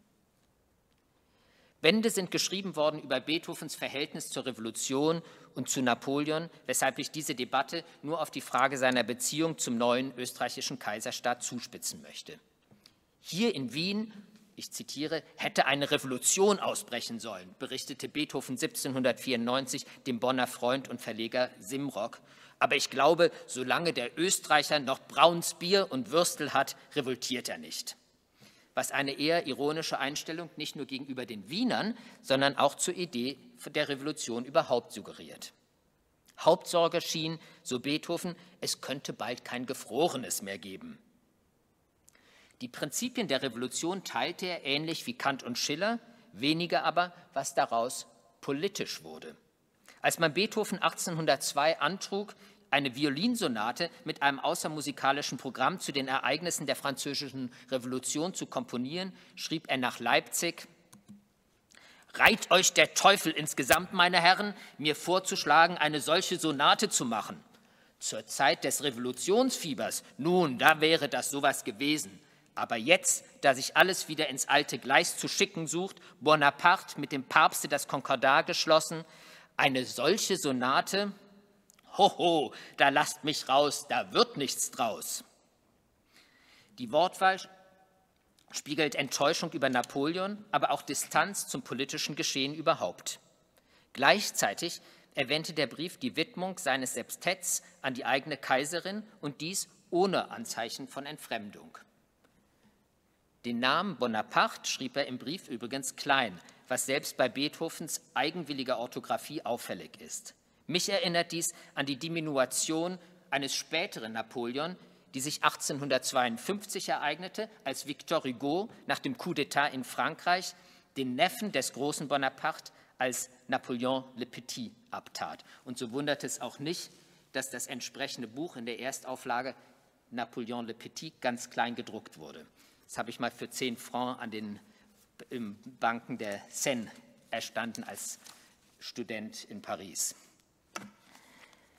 Bände sind geschrieben worden über Beethovens Verhältnis zur Revolution und zu Napoleon, weshalb ich diese Debatte nur auf die Frage seiner Beziehung zum neuen österreichischen Kaiserstaat zuspitzen möchte. Hier in Wien, ich zitiere, hätte eine Revolution ausbrechen sollen, berichtete Beethoven 1794 dem Bonner Freund und Verleger Simrock. Aber ich glaube, solange der Österreicher noch braunes Bier und Würstel hat, revoltiert er nicht. Was eine eher ironische Einstellung nicht nur gegenüber den Wienern, sondern auch zur Idee der Revolution überhaupt suggeriert. Hauptsorge schien, so Beethoven, es könnte bald kein Gefrorenes mehr geben. Die Prinzipien der Revolution teilte er ähnlich wie Kant und Schiller, weniger aber, was daraus politisch wurde. Als man Beethoven 1802 antrug, eine Violinsonate mit einem außermusikalischen Programm zu den Ereignissen der Französischen Revolution zu komponieren, schrieb er nach Leipzig: Reiht euch der Teufel insgesamt, meine Herren, mir vorzuschlagen, eine solche Sonate zu machen. Zur Zeit des Revolutionsfiebers, nun, da wäre das sowas gewesen. Aber jetzt, da sich alles wieder ins alte Gleis zu schicken sucht, Bonaparte mit dem Papste das Konkordat geschlossen, eine solche Sonate, hoho, da lasst mich raus, da wird nichts draus. Die Wortwahl spiegelt Enttäuschung über Napoleon, aber auch Distanz zum politischen Geschehen überhaupt. Gleichzeitig erwähnte der Brief die Widmung seines Septetts an die eigene Kaiserin und dies ohne Anzeichen von Entfremdung. Den Namen Bonaparte schrieb er im Brief übrigens klein, was selbst bei Beethovens eigenwilliger Orthographie auffällig ist. Mich erinnert dies an die Diminution eines späteren Napoleon, die sich 1852 ereignete, als Victor Hugo nach dem Coup d'État in Frankreich den Neffen des großen Bonaparte als Napoléon le Petit abtat. Und so wundert es auch nicht, dass das entsprechende Buch in der Erstauflage Napoléon le Petit ganz klein gedruckt wurde. Das habe ich mal für 10 Francs an den Banken der Seine erstanden als Student in Paris.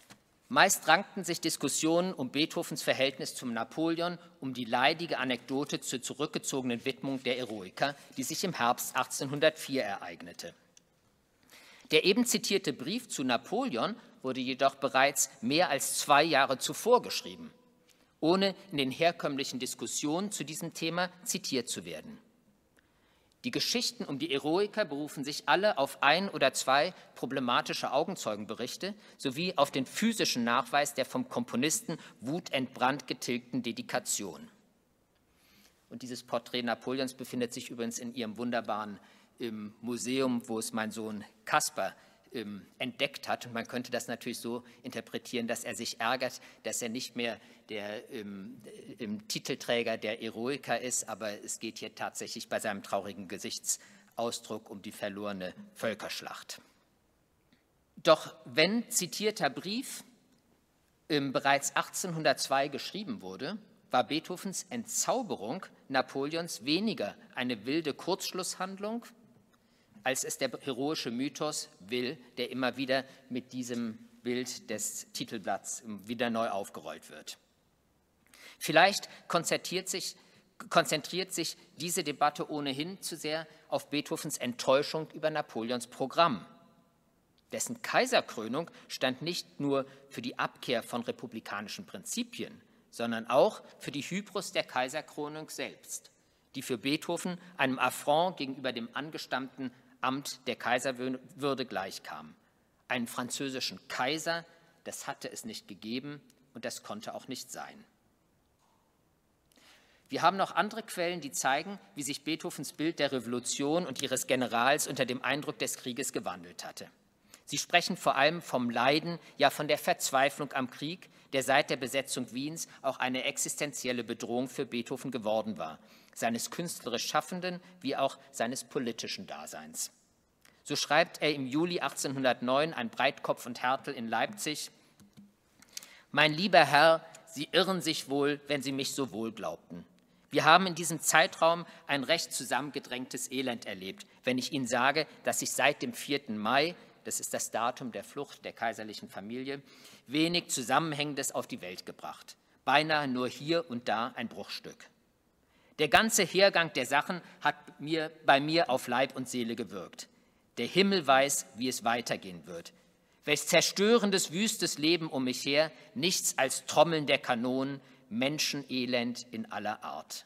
Meist rankten sich Diskussionen um Beethovens Verhältnis zum Napoleon um die leidige Anekdote zur zurückgezogenen Widmung der Eroica, die sich im Herbst 1804 ereignete. Der eben zitierte Brief zu Napoleon wurde jedoch bereits mehr als 2 Jahre zuvor geschrieben, ohne in den herkömmlichen Diskussionen zu diesem Thema zitiert zu werden. Die Geschichten um die Eroica berufen sich alle auf 1 oder 2 problematische Augenzeugenberichte sowie auf den physischen Nachweis der vom Komponisten wutentbrannt getilgten Dedikation. Und dieses Porträt Napoleons befindet sich übrigens in Ihrem wunderbaren Museum, wo es mein Sohn Kaspar entdeckt hat. Und man könnte das natürlich so interpretieren, dass er sich ärgert, dass er nicht mehr der Titelträger der Eroica ist, aber es geht hier tatsächlich bei seinem traurigen Gesichtsausdruck um die verlorene Völkerschlacht. Doch wenn zitierter Brief bereits 1802 geschrieben wurde, war Beethovens Entzauberung Napoleons weniger eine wilde Kurzschlusshandlung, als es der heroische Mythos will, der immer wieder mit diesem Bild des Titelblatts wieder neu aufgerollt wird. Vielleicht konzentriert sich diese Debatte ohnehin zu sehr auf Beethovens Enttäuschung über Napoleons Programm. Dessen Kaiserkrönung stand nicht nur für die Abkehr von republikanischen Prinzipien, sondern auch für die Hybris der Kaiserkrönung selbst, die für Beethoven einem Affront gegenüber dem angestammten Amt der Kaiserwürde gleichkam. Einen französischen Kaiser, das hatte es nicht gegeben und das konnte auch nicht sein. Wir haben noch andere Quellen, die zeigen, wie sich Beethovens Bild der Revolution und ihres Generals unter dem Eindruck des Krieges gewandelt hatte. Sie sprechen vor allem vom Leiden, ja von der Verzweiflung am Krieg, der seit der Besetzung Wiens auch eine existenzielle Bedrohung für Beethoven geworden war, seines künstlerisch Schaffenden wie auch seines politischen Daseins. So schreibt er im Juli 1809 an Breitkopf und Härtel in Leipzig: Mein lieber Herr, Sie irren sich wohl, wenn Sie mich so wohl glaubten. Wir haben in diesem Zeitraum ein recht zusammengedrängtes Elend erlebt, wenn ich Ihnen sage, dass ich seit dem 4. Mai, das ist das Datum der Flucht der kaiserlichen Familie, wenig Zusammenhängendes auf die Welt gebracht, beinahe nur hier und da ein Bruchstück. Der ganze Hergang der Sachen hat bei mir auf Leib und Seele gewirkt. Der Himmel weiß, wie es weitergehen wird. Welch zerstörendes, wüstes Leben um mich her, nichts als Trommeln der Kanonen, Menschenelend in aller Art.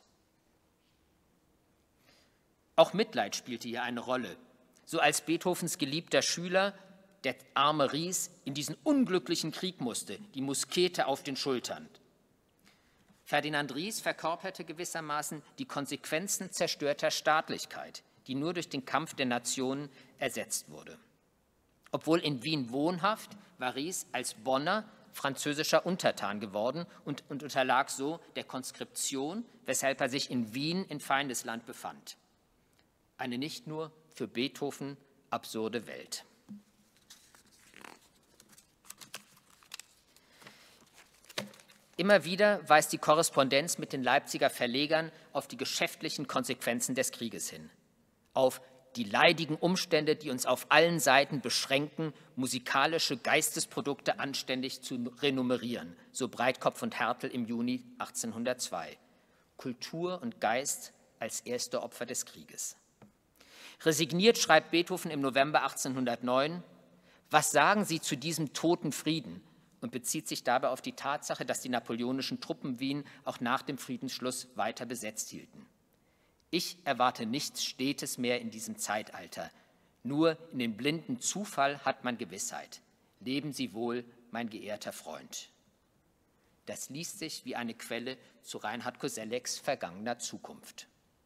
Auch Mitleid spielte hier eine Rolle. So als Beethovens geliebter Schüler, der arme Ries, in diesen unglücklichen Krieg musste, die Muskete auf den Schultern. Ferdinand Ries verkörperte gewissermaßen die Konsequenzen zerstörter Staatlichkeit, die nur durch den Kampf der Nationen ersetzt wurde. Obwohl in Wien wohnhaft, war Ries als Bonner französischer Untertan geworden und unterlag so der Conskription, weshalb er sich in Wien in Feindesland befand. Eine nicht nur für Beethoven absurde Welt. Immer wieder weist die Korrespondenz mit den Leipziger Verlegern auf die geschäftlichen Konsequenzen des Krieges hin, auf die leidigen Umstände, die uns auf allen Seiten beschränken, musikalische Geistesprodukte anständig zu renummerieren, so Breitkopf und Härtel im Juni 1802. Kultur und Geist als erste Opfer des Krieges. Resigniert schreibt Beethoven im November 1809, was sagen Sie zu diesem toten Frieden? Und bezieht sich dabei auf die Tatsache, dass die napoleonischen Truppen Wien auch nach dem Friedensschluss weiter besetzt hielten. Ich erwarte nichts Stetes mehr in diesem Zeitalter. Nur in den blinden Zufall hat man Gewissheit. Leben Sie wohl, mein geehrter Freund. Das liest sich wie eine Quelle zu Reinhard Kosellecks vergangener Zukunft.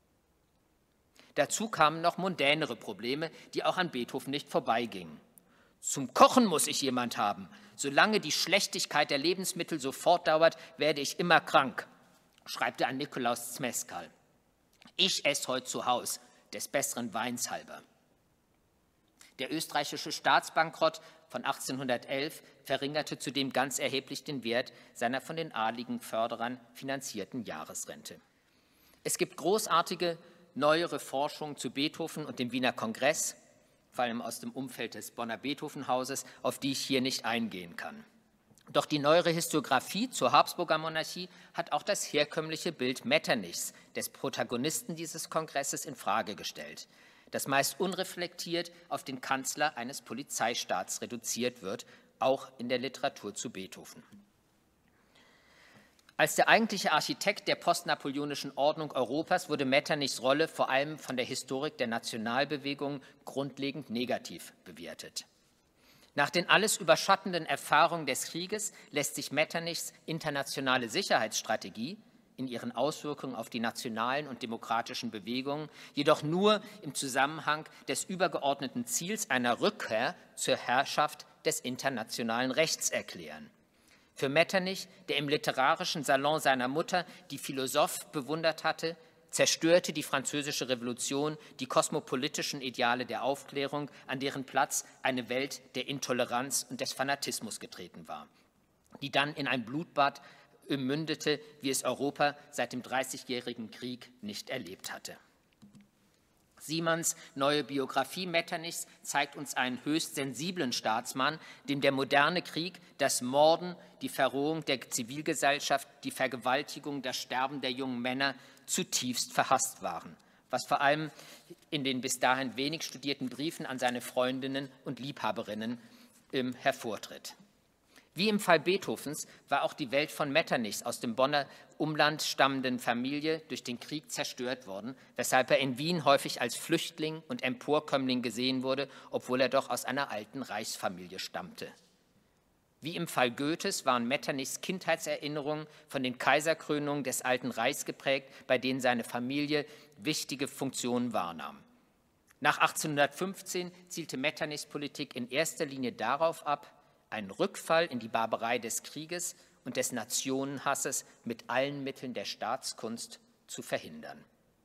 Dazu kamen noch mondänere Probleme, die auch an Beethoven nicht vorbeigingen. Zum Kochen muss ich jemand haben. Solange die Schlechtigkeit der Lebensmittel so fortdauert, werde ich immer krank, schreibt er an Nikolaus Zmeskal. Ich esse heute zu Haus, des besseren Weins halber. Der österreichische Staatsbankrott von 1811 verringerte zudem ganz erheblich den Wert seiner von den adligen Förderern finanzierten Jahresrente. Es gibt großartige neuere Forschungen zu Beethoven und dem Wiener Kongress, vor allem aus dem Umfeld des Bonner Beethovenhauses, auf die ich hier nicht eingehen kann. Doch die neuere Historiographie zur Habsburger Monarchie hat auch das herkömmliche Bild Metternichs, des Protagonisten dieses Kongresses, in Frage gestellt, das meist unreflektiert auf den Kanzler eines Polizeistaats reduziert wird, auch in der Literatur zu Beethoven. Als der eigentliche Architekt der postnapoleonischen Ordnung Europas wurde Metternichs Rolle vor allem von der Historik der Nationalbewegung grundlegend negativ bewertet. Nach den alles überschattenden Erfahrungen des Krieges lässt sich Metternichs internationale Sicherheitsstrategie in ihren Auswirkungen auf die nationalen und demokratischen Bewegungen jedoch nur im Zusammenhang des übergeordneten Ziels einer Rückkehr zur Herrschaft des internationalen Rechts erklären. Für Metternich, der im literarischen Salon seiner Mutter die Philosophe bewundert hatte, zerstörte die Französische Revolution die kosmopolitischen Ideale der Aufklärung, an deren Platz eine Welt der Intoleranz und des Fanatismus getreten war, die dann in ein Blutbad mündete, wie es Europa seit dem Dreißigjährigen Krieg nicht erlebt hatte. Siemanns neue Biografie Metternichs zeigt uns einen höchst sensiblen Staatsmann, dem der moderne Krieg, das Morden, die Verrohung der Zivilgesellschaft, die Vergewaltigung, das Sterben der jungen Männer zutiefst verhasst waren, was vor allem in den bis dahin wenig studierten Briefen an seine Freundinnen und Liebhaberinnen hervortritt. Wie im Fall Beethovens war auch die Welt von Metternichs aus dem Bonner Umland stammenden Familie durch den Krieg zerstört worden, weshalb er in Wien häufig als Flüchtling und Emporkömmling gesehen wurde, obwohl er doch aus einer alten Reichsfamilie stammte. Wie im Fall Goethes waren Metternichs Kindheitserinnerungen von den Kaiserkrönungen des Alten Reichs geprägt, bei denen seine Familie wichtige Funktionen wahrnahm. Nach 1815 zielte Metternichs Politik in erster Linie darauf ab, einen Rückfall in die Barbarei des Krieges und des Nationenhasses mit allen Mitteln der Staatskunst zu verhindern.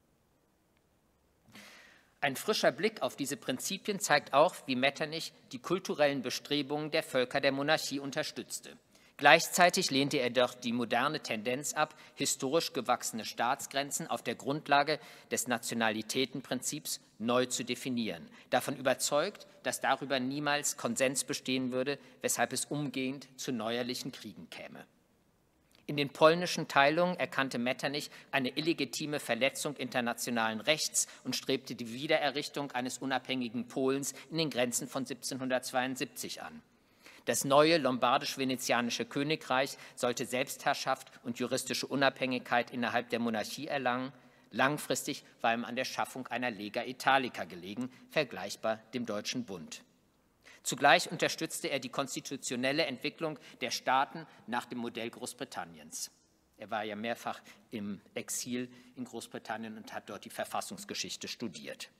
Ein frischer Blick auf diese Prinzipien zeigt auch, wie Metternich die kulturellen Bestrebungen der Völker der Monarchie unterstützte. Gleichzeitig lehnte er doch die moderne Tendenz ab, historisch gewachsene Staatsgrenzen auf der Grundlage des Nationalitätenprinzips neu zu definieren, davon überzeugt, dass darüber niemals Konsens bestehen würde, weshalb es umgehend zu neuerlichen Kriegen käme. In den polnischen Teilungen erkannte Metternich eine illegitime Verletzung internationalen Rechts und strebte die Wiedererrichtung eines unabhängigen Polens in den Grenzen von 1772 an. Das neue lombardisch-venezianische Königreich sollte Selbstherrschaft und juristische Unabhängigkeit innerhalb der Monarchie erlangen. Langfristig war ihm an der Schaffung einer Lega Italica gelegen, vergleichbar dem Deutschen Bund. Zugleich unterstützte er die konstitutionelle Entwicklung der Staaten nach dem Modell Großbritanniens. Er war ja mehrfach im Exil in Großbritannien und hat dort die Verfassungsgeschichte studiert.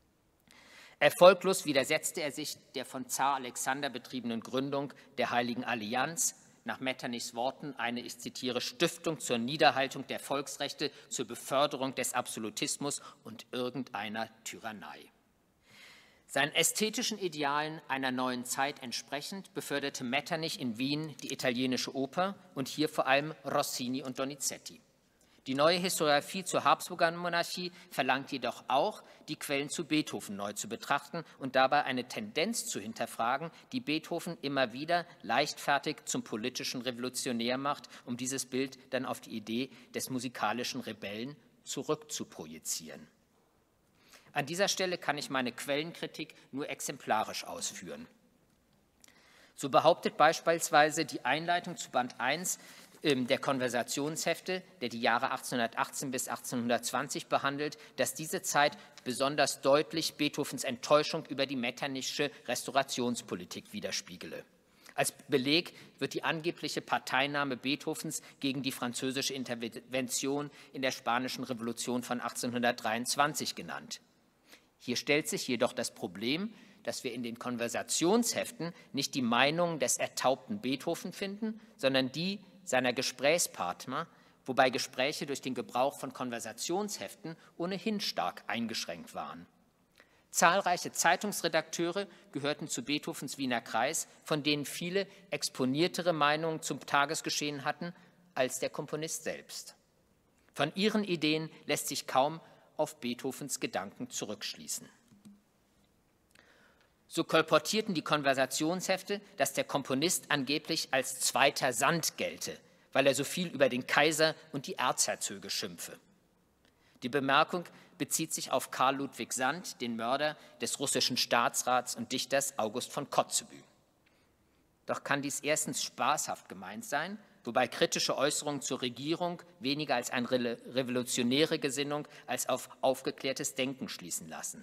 Erfolglos widersetzte er sich der von Zar Alexander betriebenen Gründung der Heiligen Allianz, nach Metternichs Worten eine, ich zitiere, Stiftung zur Niederhaltung der Volksrechte, zur Beförderung des Absolutismus und irgendeiner Tyrannei. Seinen ästhetischen Idealen einer neuen Zeit entsprechend beförderte Metternich in Wien die italienische Oper und hier vor allem Rossini und Donizetti. Die neue Historiographie zur Habsburger Monarchie verlangt jedoch auch, die Quellen zu Beethoven neu zu betrachten und dabei eine Tendenz zu hinterfragen, die Beethoven immer wieder leichtfertig zum politischen Revolutionär macht, um dieses Bild dann auf die Idee des musikalischen Rebellen zurückzuprojizieren. An dieser Stelle kann ich meine Quellenkritik nur exemplarisch ausführen. So behauptet beispielsweise die Einleitung zu Band 1 der Konversationshefte, der die Jahre 1818 bis 1820 behandelt, dass diese Zeit besonders deutlich Beethovens Enttäuschung über die metternichische Restaurationspolitik widerspiegele. Als Beleg wird die angebliche Parteinahme Beethovens gegen die französische Intervention in der Spanischen Revolution von 1823 genannt. Hier stellt sich jedoch das Problem, dass wir in den Konversationsheften nicht die Meinungen des ertaubten Beethoven finden, sondern die seiner Gesprächspartner, wobei Gespräche durch den Gebrauch von Konversationsheften ohnehin stark eingeschränkt waren. Zahlreiche Zeitungsredakteure gehörten zu Beethovens Wiener Kreis, von denen viele exponiertere Meinungen zum Tagesgeschehen hatten als der Komponist selbst. Von ihren Ideen lässt sich kaum auf Beethovens Gedanken zurückschließen. So kolportierten die Konversationshefte, dass der Komponist angeblich als zweiter Sand gelte, weil er so viel über den Kaiser und die Erzherzöge schimpfe. Die Bemerkung bezieht sich auf Karl Ludwig Sand, den Mörder des russischen Staatsrats und Dichters August von Kotzebue. Doch kann dies erstens spaßhaft gemeint sein, wobei kritische Äußerungen zur Regierung weniger als eine revolutionäre Gesinnung als auf aufgeklärtes Denken schließen lassen.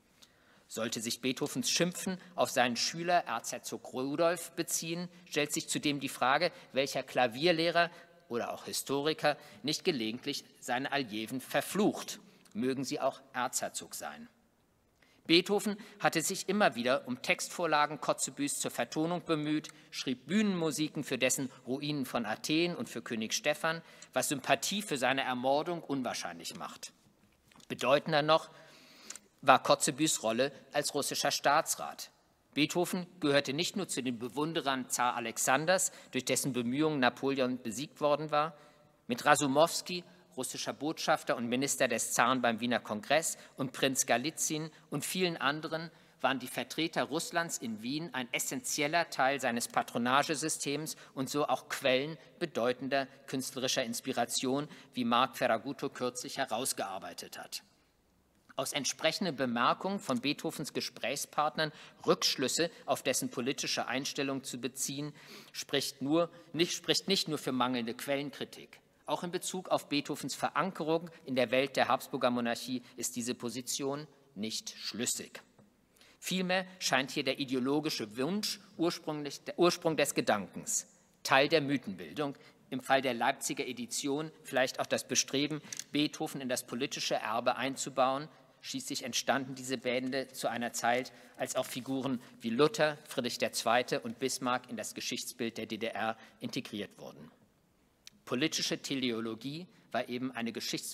Sollte sich Beethovens Schimpfen auf seinen Schüler Erzherzog Rudolf beziehen, stellt sich zudem die Frage, welcher Klavierlehrer oder auch Historiker nicht gelegentlich seine Aljeven verflucht, mögen sie auch Erzherzog sein. Beethoven hatte sich immer wieder um Textvorlagen Kotzebues zur Vertonung bemüht, schrieb Bühnenmusiken für dessen Ruinen von Athen und für König Stephan, was Sympathie für seine Ermordung unwahrscheinlich macht. Bedeutender noch war Kotzebues Rolle als russischer Staatsrat. Beethoven gehörte nicht nur zu den Bewunderern Zar Alexanders, durch dessen Bemühungen Napoleon besiegt worden war. Mit Rasumowski, russischer Botschafter und Minister des Zaren beim Wiener Kongress, und Prinz Galitzin und vielen anderen waren die Vertreter Russlands in Wien ein essentieller Teil seines Patronagesystems und so auch Quellen bedeutender künstlerischer Inspiration, wie Marc Ferraguto kürzlich herausgearbeitet hat. Aus entsprechenden Bemerkungen von Beethovens Gesprächspartnern Rückschlüsse auf dessen politische Einstellung zu beziehen, spricht nicht nur für mangelnde Quellenkritik. Auch in Bezug auf Beethovens Verankerung in der Welt der Habsburger Monarchie ist diese Position nicht schlüssig. Vielmehr scheint hier der ideologische Wunsch der Ursprung des Gedankens, Teil der Mythenbildung, im Fall der Leipziger Edition vielleicht auch das Bestreben, Beethoven in das politische Erbe einzubauen. Schließlich entstanden diese Bände zu einer Zeit, als auch Figuren wie Luther, Friedrich II. Und Bismarck in das Geschichtsbild der DDR integriert wurden. Politische Teleologie war eben eine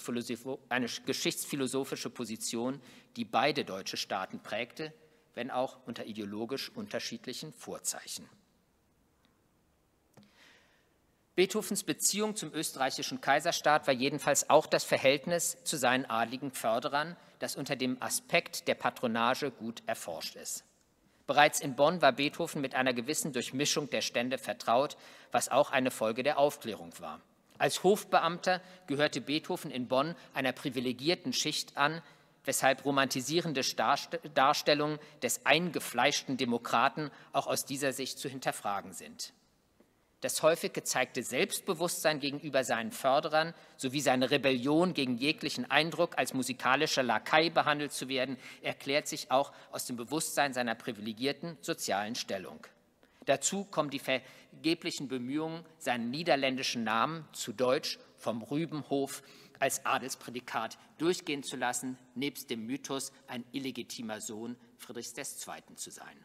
geschichtsphilosophische Position, die beide deutsche Staaten prägte, wenn auch unter ideologisch unterschiedlichen Vorzeichen. Beethovens Beziehung zum österreichischen Kaiserstaat war jedenfalls auch das Verhältnis zu seinen adligen Förderern, das unter dem Aspekt der Patronage gut erforscht ist. Bereits in Bonn war Beethoven mit einer gewissen Durchmischung der Stände vertraut, was auch eine Folge der Aufklärung war. Als Hofbeamter gehörte Beethoven in Bonn einer privilegierten Schicht an, weshalb romantisierende Darstellungen des eingefleischten Demokraten auch aus dieser Sicht zu hinterfragen sind. Das häufig gezeigte Selbstbewusstsein gegenüber seinen Förderern sowie seine Rebellion gegen jeglichen Eindruck, als musikalischer Lakai behandelt zu werden, erklärt sich auch aus dem Bewusstsein seiner privilegierten sozialen Stellung. Dazu kommen die vergeblichen Bemühungen, seinen niederländischen Namen, zu Deutsch vom Rübenhof, als Adelsprädikat durchgehen zu lassen, nebst dem Mythos, ein illegitimer Sohn Friedrichs II. Zu sein.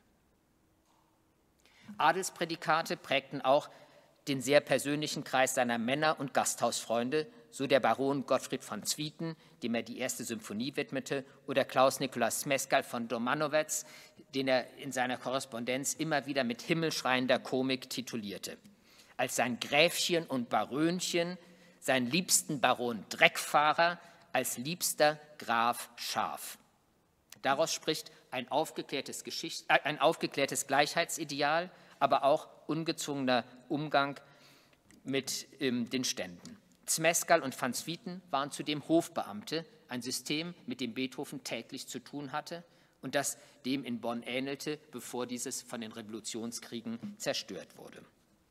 Adelsprädikate prägten auch den sehr persönlichen Kreis seiner Männer- und Gasthausfreunde, so der Baron Gottfried von Swieten, dem er die erste Symphonie widmete, oder Klaus Nikolaus Smeskal von Domanowetz, den er in seiner Korrespondenz immer wieder mit himmelschreiender Komik titulierte. Als sein Gräfchen und Barönchen, seinen liebsten Baron Dreckfahrer, als liebster Graf Schaf. Daraus spricht ein aufgeklärtes Gleichheitsideal, aber auch ungezwungener Umgang mit den Ständen. Zmeskal und van Swieten waren zudem Hofbeamte, ein System, mit dem Beethoven täglich zu tun hatte und das dem in Bonn ähnelte, bevor dieses von den Revolutionskriegen zerstört wurde.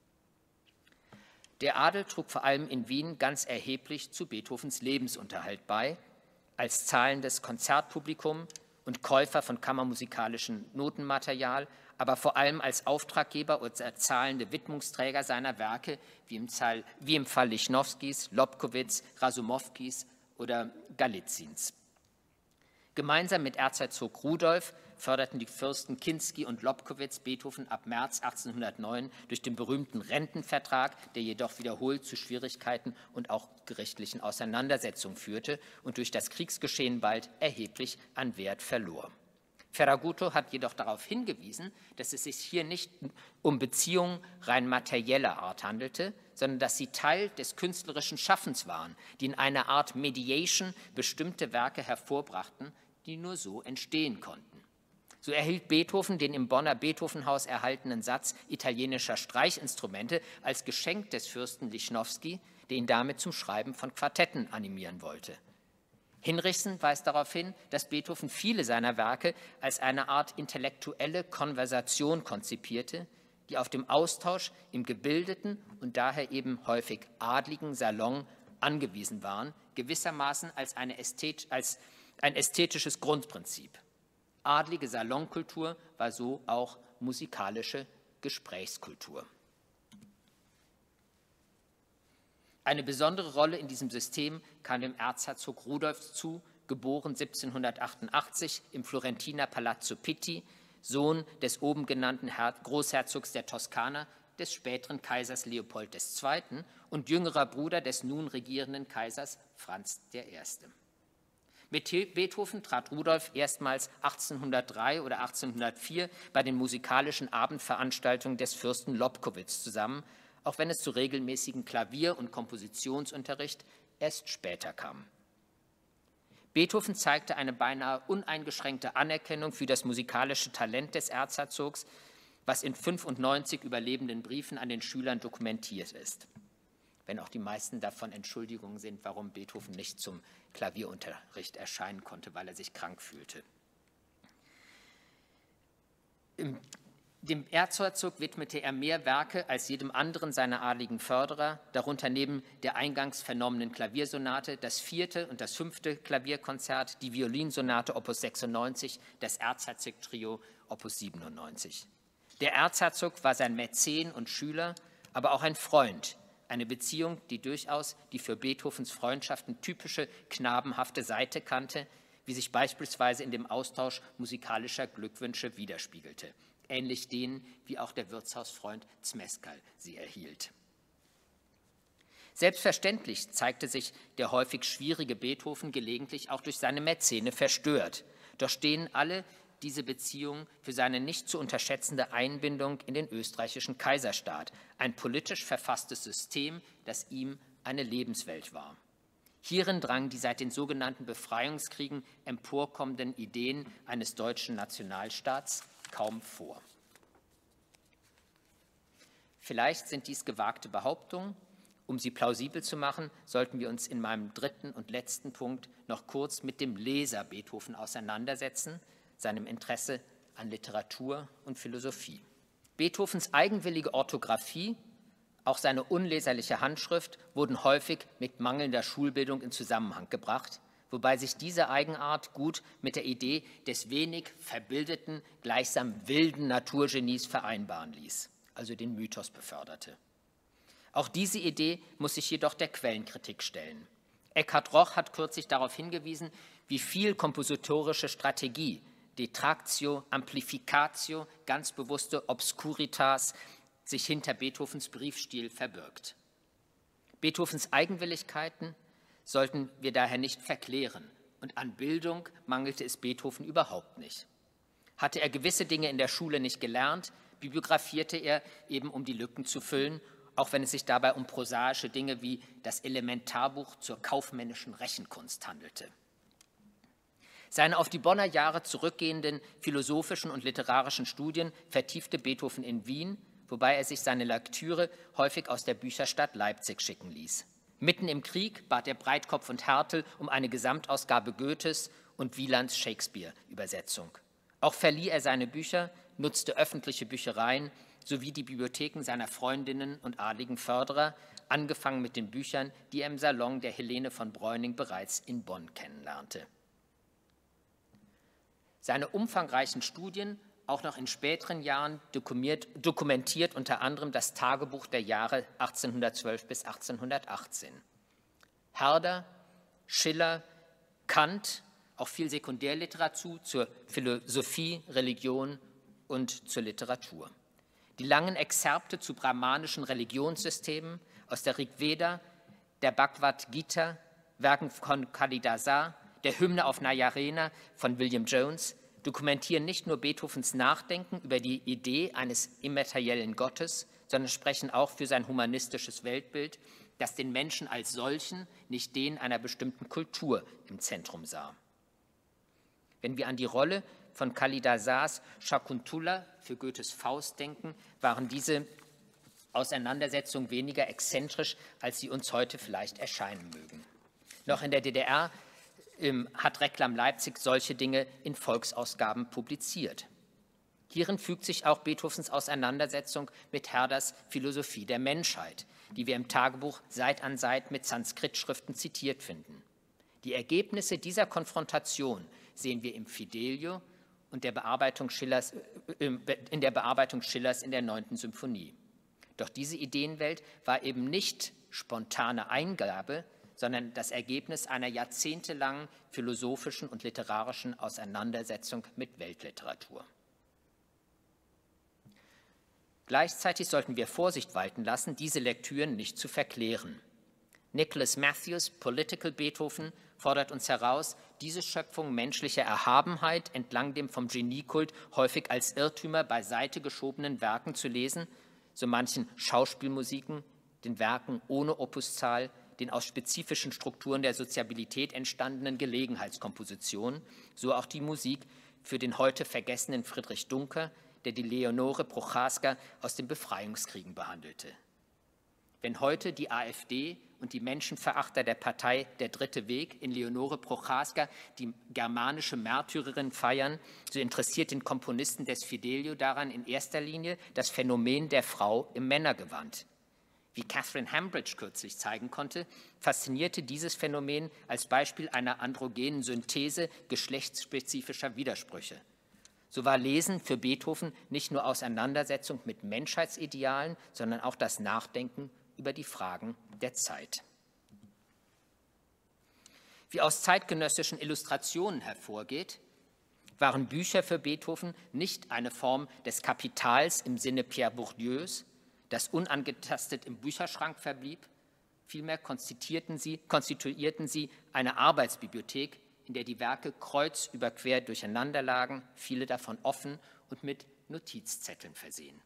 Der Adel trug vor allem in Wien ganz erheblich zu Beethovens Lebensunterhalt bei, als zahlendes Konzertpublikum und Käufer von kammermusikalischem Notenmaterial, aber vor allem als Auftraggeber und zahlende Widmungsträger seiner Werke, wie im Fall Lichnowskis, Lobkowitz, Rasumowskis oder Galitzins. Gemeinsam mit Erzherzog Rudolf förderten die Fürsten Kinsky und Lobkowitz Beethoven ab März 1809 durch den berühmten Rentenvertrag, der jedoch wiederholt zu Schwierigkeiten und auch gerichtlichen Auseinandersetzungen führte und durch das Kriegsgeschehen bald erheblich an Wert verlor. Ferraguto hat jedoch darauf hingewiesen, dass es sich hier nicht um Beziehungen rein materieller Art handelte, sondern dass sie Teil des künstlerischen Schaffens waren, die in einer Art Mediation bestimmte Werke hervorbrachten, die nur so entstehen konnten. So erhielt Beethoven den im Bonner Beethovenhaus erhaltenen Satz italienischer Streichinstrumente als Geschenk des Fürsten Lichnowsky, der ihn damit zum Schreiben von Quartetten animieren wollte. Hinrichsen weist darauf hin, dass Beethoven viele seiner Werke als eine Art intellektuelle Konversation konzipierte, die auf dem Austausch im gebildeten und daher eben häufig adligen Salon angewiesen waren, gewissermaßen als ein ästhetisches Grundprinzip. Adlige Salonkultur war so auch musikalische Gesprächskultur. Eine besondere Rolle in diesem System kam dem Erzherzog Rudolf zu, geboren 1788 im Florentiner Palazzo Pitti, Sohn des oben genannten Großherzogs der Toskana, des späteren Kaisers Leopold II. Und jüngerer Bruder des nun regierenden Kaisers Franz I. Mit Beethoven trat Rudolf erstmals 1803 oder 1804 bei den musikalischen Abendveranstaltungen des Fürsten Lobkowitz zusammen, auch wenn es zu regelmäßigem Klavier- und Kompositionsunterricht erst später kam. Beethoven zeigte eine beinahe uneingeschränkte Anerkennung für das musikalische Talent des Erzherzogs, was in 95 überlebenden Briefen an den Schülern dokumentiert ist. Wenn auch die meisten davon Entschuldigungen sind, warum Beethoven nicht zum Klavierunterricht erscheinen konnte, weil er sich krank fühlte. Dem Erzherzog widmete er mehr Werke als jedem anderen seiner adligen Förderer, darunter neben der eingangs vernommenen Klaviersonate das 4. und das 5. Klavierkonzert, die Violinsonate Opus 96, das Erzherzog-Trio Opus 97. Der Erzherzog war sein Mäzen und Schüler, aber auch ein Freund, eine Beziehung, die durchaus die für Beethovens Freundschaften typische knabenhafte Seite kannte, wie sich beispielsweise in dem Austausch musikalischer Glückwünsche widerspiegelte, ähnlich denen, wie auch der Wirtshausfreund Zmeskal sie erhielt. Selbstverständlich zeigte sich der häufig schwierige Beethoven gelegentlich auch durch seine Mäzene verstört. Doch stehen alle diese Beziehungen für seine nicht zu unterschätzende Einbindung in den österreichischen Kaiserstaat, ein politisch verfasstes System, das ihm eine Lebenswelt war. Hierin drangen die seit den sogenannten Befreiungskriegen emporkommenden Ideen eines deutschen Nationalstaats kaum vor. Vielleicht sind dies gewagte Behauptungen. Um sie plausibel zu machen, sollten wir uns in meinem dritten und letzten Punkt noch kurz mit dem Leser Beethoven auseinandersetzen, seinem Interesse an Literatur und Philosophie. Beethovens eigenwillige Orthographie, auch seine unleserliche Handschrift, wurden häufig mit mangelnder Schulbildung in Zusammenhang gebracht, wobei sich diese Eigenart gut mit der Idee des wenig verbildeten, gleichsam wilden Naturgenies vereinbaren ließ, also den Mythos beförderte. Auch diese Idee muss sich jedoch der Quellenkritik stellen. Eckhard Roch hat kürzlich darauf hingewiesen, wie viel kompositorische Strategie, Detratio, Amplificatio, ganz bewusste Obscuritas sich hinter Beethovens Briefstil verbirgt. Beethovens Eigenwilligkeiten sollten wir daher nicht verklären, und an Bildung mangelte es Beethoven überhaupt nicht. Hatte er gewisse Dinge in der Schule nicht gelernt, bibliografierte er eben, um die Lücken zu füllen, auch wenn es sich dabei um prosaische Dinge wie das Elementarbuch zur kaufmännischen Rechenkunst handelte. Seine auf die Bonner Jahre zurückgehenden philosophischen und literarischen Studien vertiefte Beethoven in Wien, wobei er sich seine Lektüre häufig aus der Bücherstadt Leipzig schicken ließ. Mitten im Krieg bat er Breitkopf und Härtel um eine Gesamtausgabe Goethes und Wielands Shakespeare-Übersetzung. Auch verlieh er seine Bücher, nutzte öffentliche Büchereien sowie die Bibliotheken seiner Freundinnen und adligen Förderer, angefangen mit den Büchern, die er im Salon der Helene von Breuning bereits in Bonn kennenlernte. Seine umfangreichen Studien, auch noch in späteren Jahren, dokumentiert unter anderem das Tagebuch der Jahre 1812 bis 1818. Herder, Schiller, Kant, auch viel Sekundärliteratur zur Philosophie, Religion und zur Literatur. Die langen Exzerpte zu brahmanischen Religionssystemen aus der Rig Veda, der Bhagavad Gita, Werken von Kalidasa, der Hymne auf Najarena von William Jones dokumentieren nicht nur Beethovens Nachdenken über die Idee eines immateriellen Gottes, sondern sprechen auch für sein humanistisches Weltbild, das den Menschen als solchen, nicht den einer bestimmten Kultur im Zentrum sah. Wenn wir an die Rolle von Kalidasars Shakuntala für Goethes Faustdenken waren diese Auseinandersetzungen weniger exzentrisch, als sie uns heute vielleicht erscheinen mögen. Noch in der DDR hat Reklam Leipzig solche Dinge in Volksausgaben publiziert. Hierin fügt sich auch Beethovens Auseinandersetzung mit Herders Philosophie der Menschheit, die wir im Tagebuch Seit an Seit mit Sanskrit-Schriften zitiert finden. Die Ergebnisse dieser Konfrontation sehen wir im Fidelio und in der Bearbeitung Schillers in der 9. Symphonie. Doch diese Ideenwelt war eben nicht spontane Eingabe, sondern das Ergebnis einer jahrzehntelangen philosophischen und literarischen Auseinandersetzung mit Weltliteratur. Gleichzeitig sollten wir Vorsicht walten lassen, diese Lektüren nicht zu verklären. Nicholas Matthews' Political Beethoven fordert uns heraus, diese Schöpfung menschlicher Erhabenheit entlang dem vom Geniekult häufig als Irrtümer beiseite geschobenen Werken zu lesen, so manchen Schauspielmusiken, den Werken ohne Opuszahl, den aus spezifischen Strukturen der Soziabilität entstandenen Gelegenheitskompositionen, so auch die Musik für den heute vergessenen Friedrich Duncker, der die Leonore Prochaska aus den Befreiungskriegen behandelte. Wenn heute die AfD und die Menschenverachter der Partei Der Dritte Weg in Leonore Prochaska die germanische Märtyrerin feiern, so interessiert den Komponisten des Fidelio daran in erster Linie das Phänomen der Frau im Männergewand. Wie Catherine Hambridge kürzlich zeigen konnte, faszinierte dieses Phänomen als Beispiel einer androgenen Synthese geschlechtsspezifischer Widersprüche. So war Lesen für Beethoven nicht nur Auseinandersetzung mit Menschheitsidealen, sondern auch das Nachdenken über die Fragen der Zeit. Wie aus zeitgenössischen Illustrationen hervorgeht, waren Bücher für Beethoven nicht eine Form des Kapitals im Sinne Pierre Bourdieus, das unangetastet im Bücherschrank verblieb. Vielmehr konstituierten sie eine Arbeitsbibliothek, in der die Werke kreuzüberquer durcheinander lagen, viele davon offen und mit Notizzetteln versehen.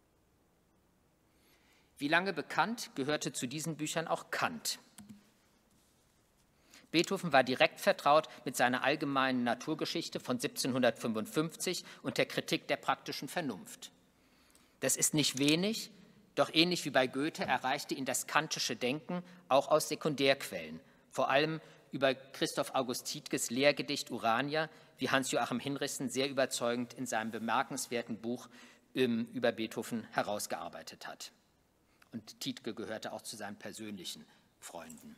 Wie lange bekannt, gehörte zu diesen Büchern auch Kant. Beethoven war direkt vertraut mit seiner allgemeinen Naturgeschichte von 1755 und der Kritik der praktischen Vernunft. Das ist nicht wenig, doch ähnlich wie bei Goethe erreichte ihn das kantische Denken auch aus Sekundärquellen, vor allem über Christoph August Tiedges Lehrgedicht Urania, wie Hans-Joachim Hinrichsen sehr überzeugend in seinem bemerkenswerten Buch über Beethoven herausgearbeitet hat. Und Tiedge gehörte auch zu seinen persönlichen Freunden.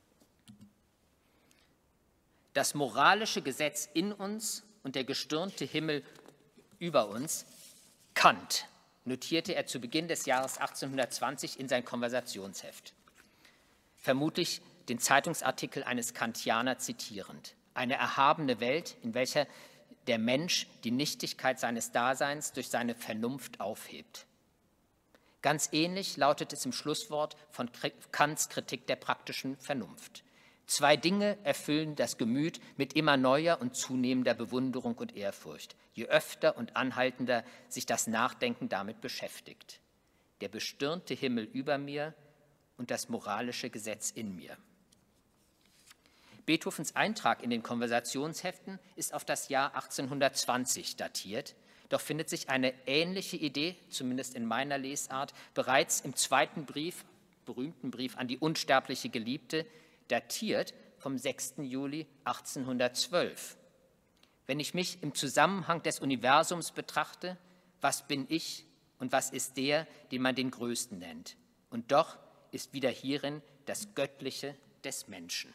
Das moralische Gesetz in uns und der gestirnte Himmel über uns, Kant, notierte er zu Beginn des Jahres 1820 in sein Konversationsheft. Vermutlich den Zeitungsartikel eines Kantianer zitierend. Eine erhabene Welt, in welcher der Mensch die Nichtigkeit seines Daseins durch seine Vernunft aufhebt. Ganz ähnlich lautet es im Schlusswort von Kants Kritik der praktischen Vernunft. Zwei Dinge erfüllen das Gemüt mit immer neuer und zunehmender Bewunderung und Ehrfurcht, je öfter und anhaltender sich das Nachdenken damit beschäftigt. Der bestirnte Himmel über mir und das moralische Gesetz in mir. Beethovens Eintrag in den Konversationsheften ist auf das Jahr 1820 datiert, doch findet sich eine ähnliche Idee, zumindest in meiner Lesart, bereits im zweiten Brief, berühmten Brief an die unsterbliche Geliebte, datiert vom 6. Juli 1812. Wenn ich mich im Zusammenhang des Universums betrachte, was bin ich und was ist der, den man den Größten nennt? Und doch ist wieder hierin das Göttliche des Menschen.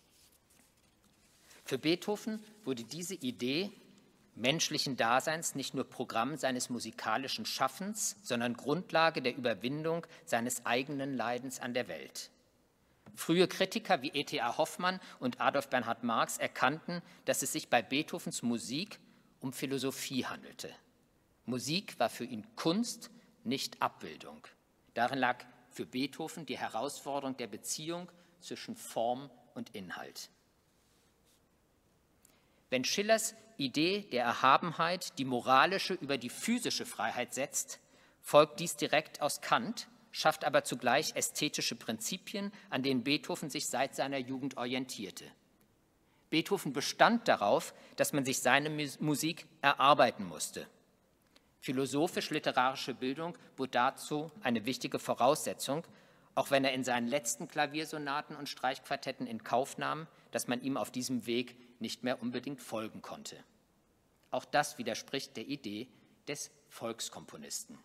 Für Beethoven wurde diese Idee menschlichen Daseins nicht nur Programm seines musikalischen Schaffens, sondern Grundlage der Überwindung seines eigenen Leidens an der Welt. Frühe Kritiker wie E.T.A. Hoffmann und Adolf Bernhard Marx erkannten, dass es sich bei Beethovens Musik um Philosophie handelte. Musik war für ihn Kunst, nicht Abbildung. Darin lag für Beethoven die Herausforderung der Beziehung zwischen Form und Inhalt. Wenn Schillers Idee der Erhabenheit die moralische über die physische Freiheit setzt, folgt dies direkt aus Kant, schafft aber zugleich ästhetische Prinzipien, an denen Beethoven sich seit seiner Jugend orientierte. Beethoven bestand darauf, dass man sich seine Musik erarbeiten musste. Philosophisch-literarische Bildung wurde dazu eine wichtige Voraussetzung, auch wenn er in seinen letzten Klaviersonaten und Streichquartetten in Kauf nahm, dass man ihm auf diesem Weg nicht mehr unbedingt folgen konnte. Auch das widerspricht der Idee des Volkskomponisten.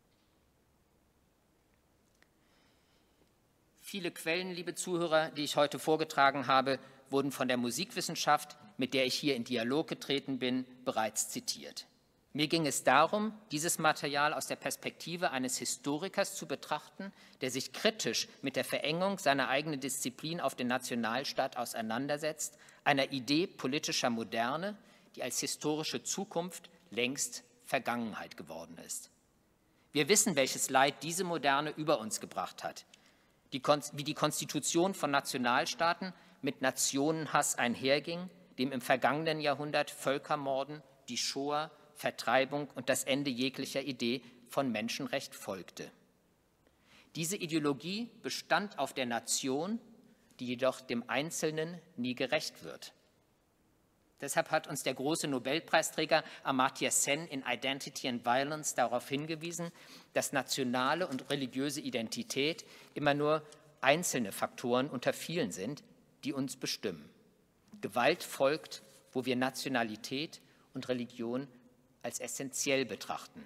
Viele Quellen, liebe Zuhörer, die ich heute vorgetragen habe, wurden von der Musikwissenschaft, mit der ich hier in Dialog getreten bin, bereits zitiert. Mir ging es darum, dieses Material aus der Perspektive eines Historikers zu betrachten, der sich kritisch mit der Verengung seiner eigenen Disziplin auf den Nationalstaat auseinandersetzt, einer Idee politischer Moderne, die als historische Zukunft längst Vergangenheit geworden ist. Wir wissen, welches Leid diese Moderne über uns gebracht hat, wie die Konstitution von Nationalstaaten mit Nationenhass einherging, dem im vergangenen Jahrhundert Völkermorden, die Shoah, Vertreibung und das Ende jeglicher Idee von Menschenrecht folgte. Diese Ideologie bestand auf der Nation, die jedoch dem Einzelnen nie gerecht wird. Deshalb hat uns der große Nobelpreisträger Amartya Sen in Identity and Violence darauf hingewiesen, dass nationale und religiöse Identität immer nur einzelne Faktoren unter vielen sind, die uns bestimmen. Gewalt folgt, wo wir Nationalität und Religion als essentiell betrachten.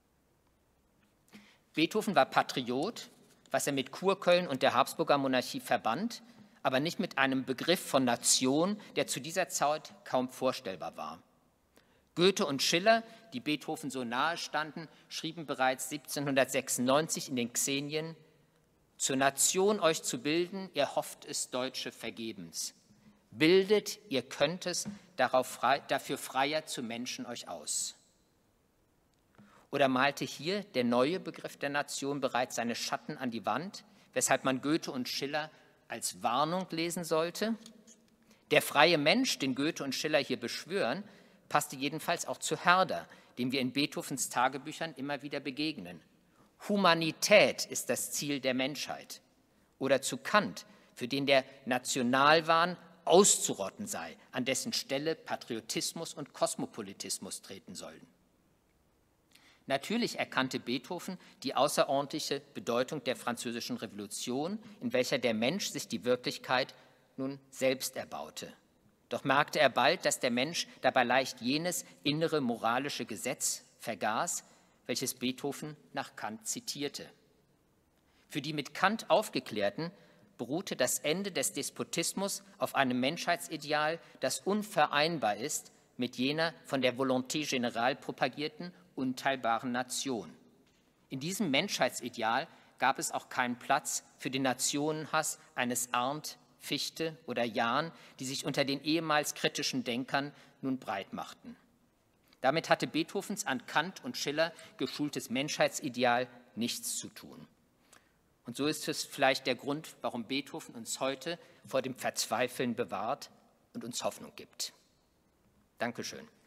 Beethoven war Patriot, was er mit Kurköln und der Habsburger Monarchie verband, aber nicht mit einem Begriff von Nation, der zu dieser Zeit kaum vorstellbar war. Goethe und Schiller, die Beethoven so nahe standen, schrieben bereits 1796 in den Xenien: Zur Nation euch zu bilden, ihr hofft es Deutsche vergebens. Bildet, ihr könnt es, dafür freier zu Menschen euch aus. Oder malte hier der neue Begriff der Nation bereits seine Schatten an die Wand, weshalb man Goethe und Schiller als Warnung lesen sollte? Der freie Mensch, den Goethe und Schiller hier beschwören, passte jedenfalls auch zu Herder, dem wir in Beethovens Tagebüchern immer wieder begegnen. Humanität ist das Ziel der Menschheit. Oder zu Kant, für den der Nationalwahn auszurotten sei, an dessen Stelle Patriotismus und Kosmopolitismus treten sollen. Natürlich erkannte Beethoven die außerordentliche Bedeutung der Französischen Revolution, in welcher der Mensch sich die Wirklichkeit nun selbst erbaute. Doch merkte er bald, dass der Mensch dabei leicht jenes innere moralische Gesetz vergaß, welches Beethoven nach Kant zitierte. Für die mit Kant Aufgeklärten beruhte das Ende des Despotismus auf einem Menschheitsideal, das unvereinbar ist mit jener von der Volonté générale propagierten unteilbaren Nation. In diesem Menschheitsideal gab es auch keinen Platz für den Nationenhass eines Arndt, Fichte oder Jahn, die sich unter den ehemals kritischen Denkern nun breit machten. Damit hatte Beethovens an Kant und Schiller geschultes Menschheitsideal nichts zu tun. Und so ist es vielleicht der Grund, warum Beethoven uns heute vor dem Verzweifeln bewahrt und uns Hoffnung gibt. Dankeschön.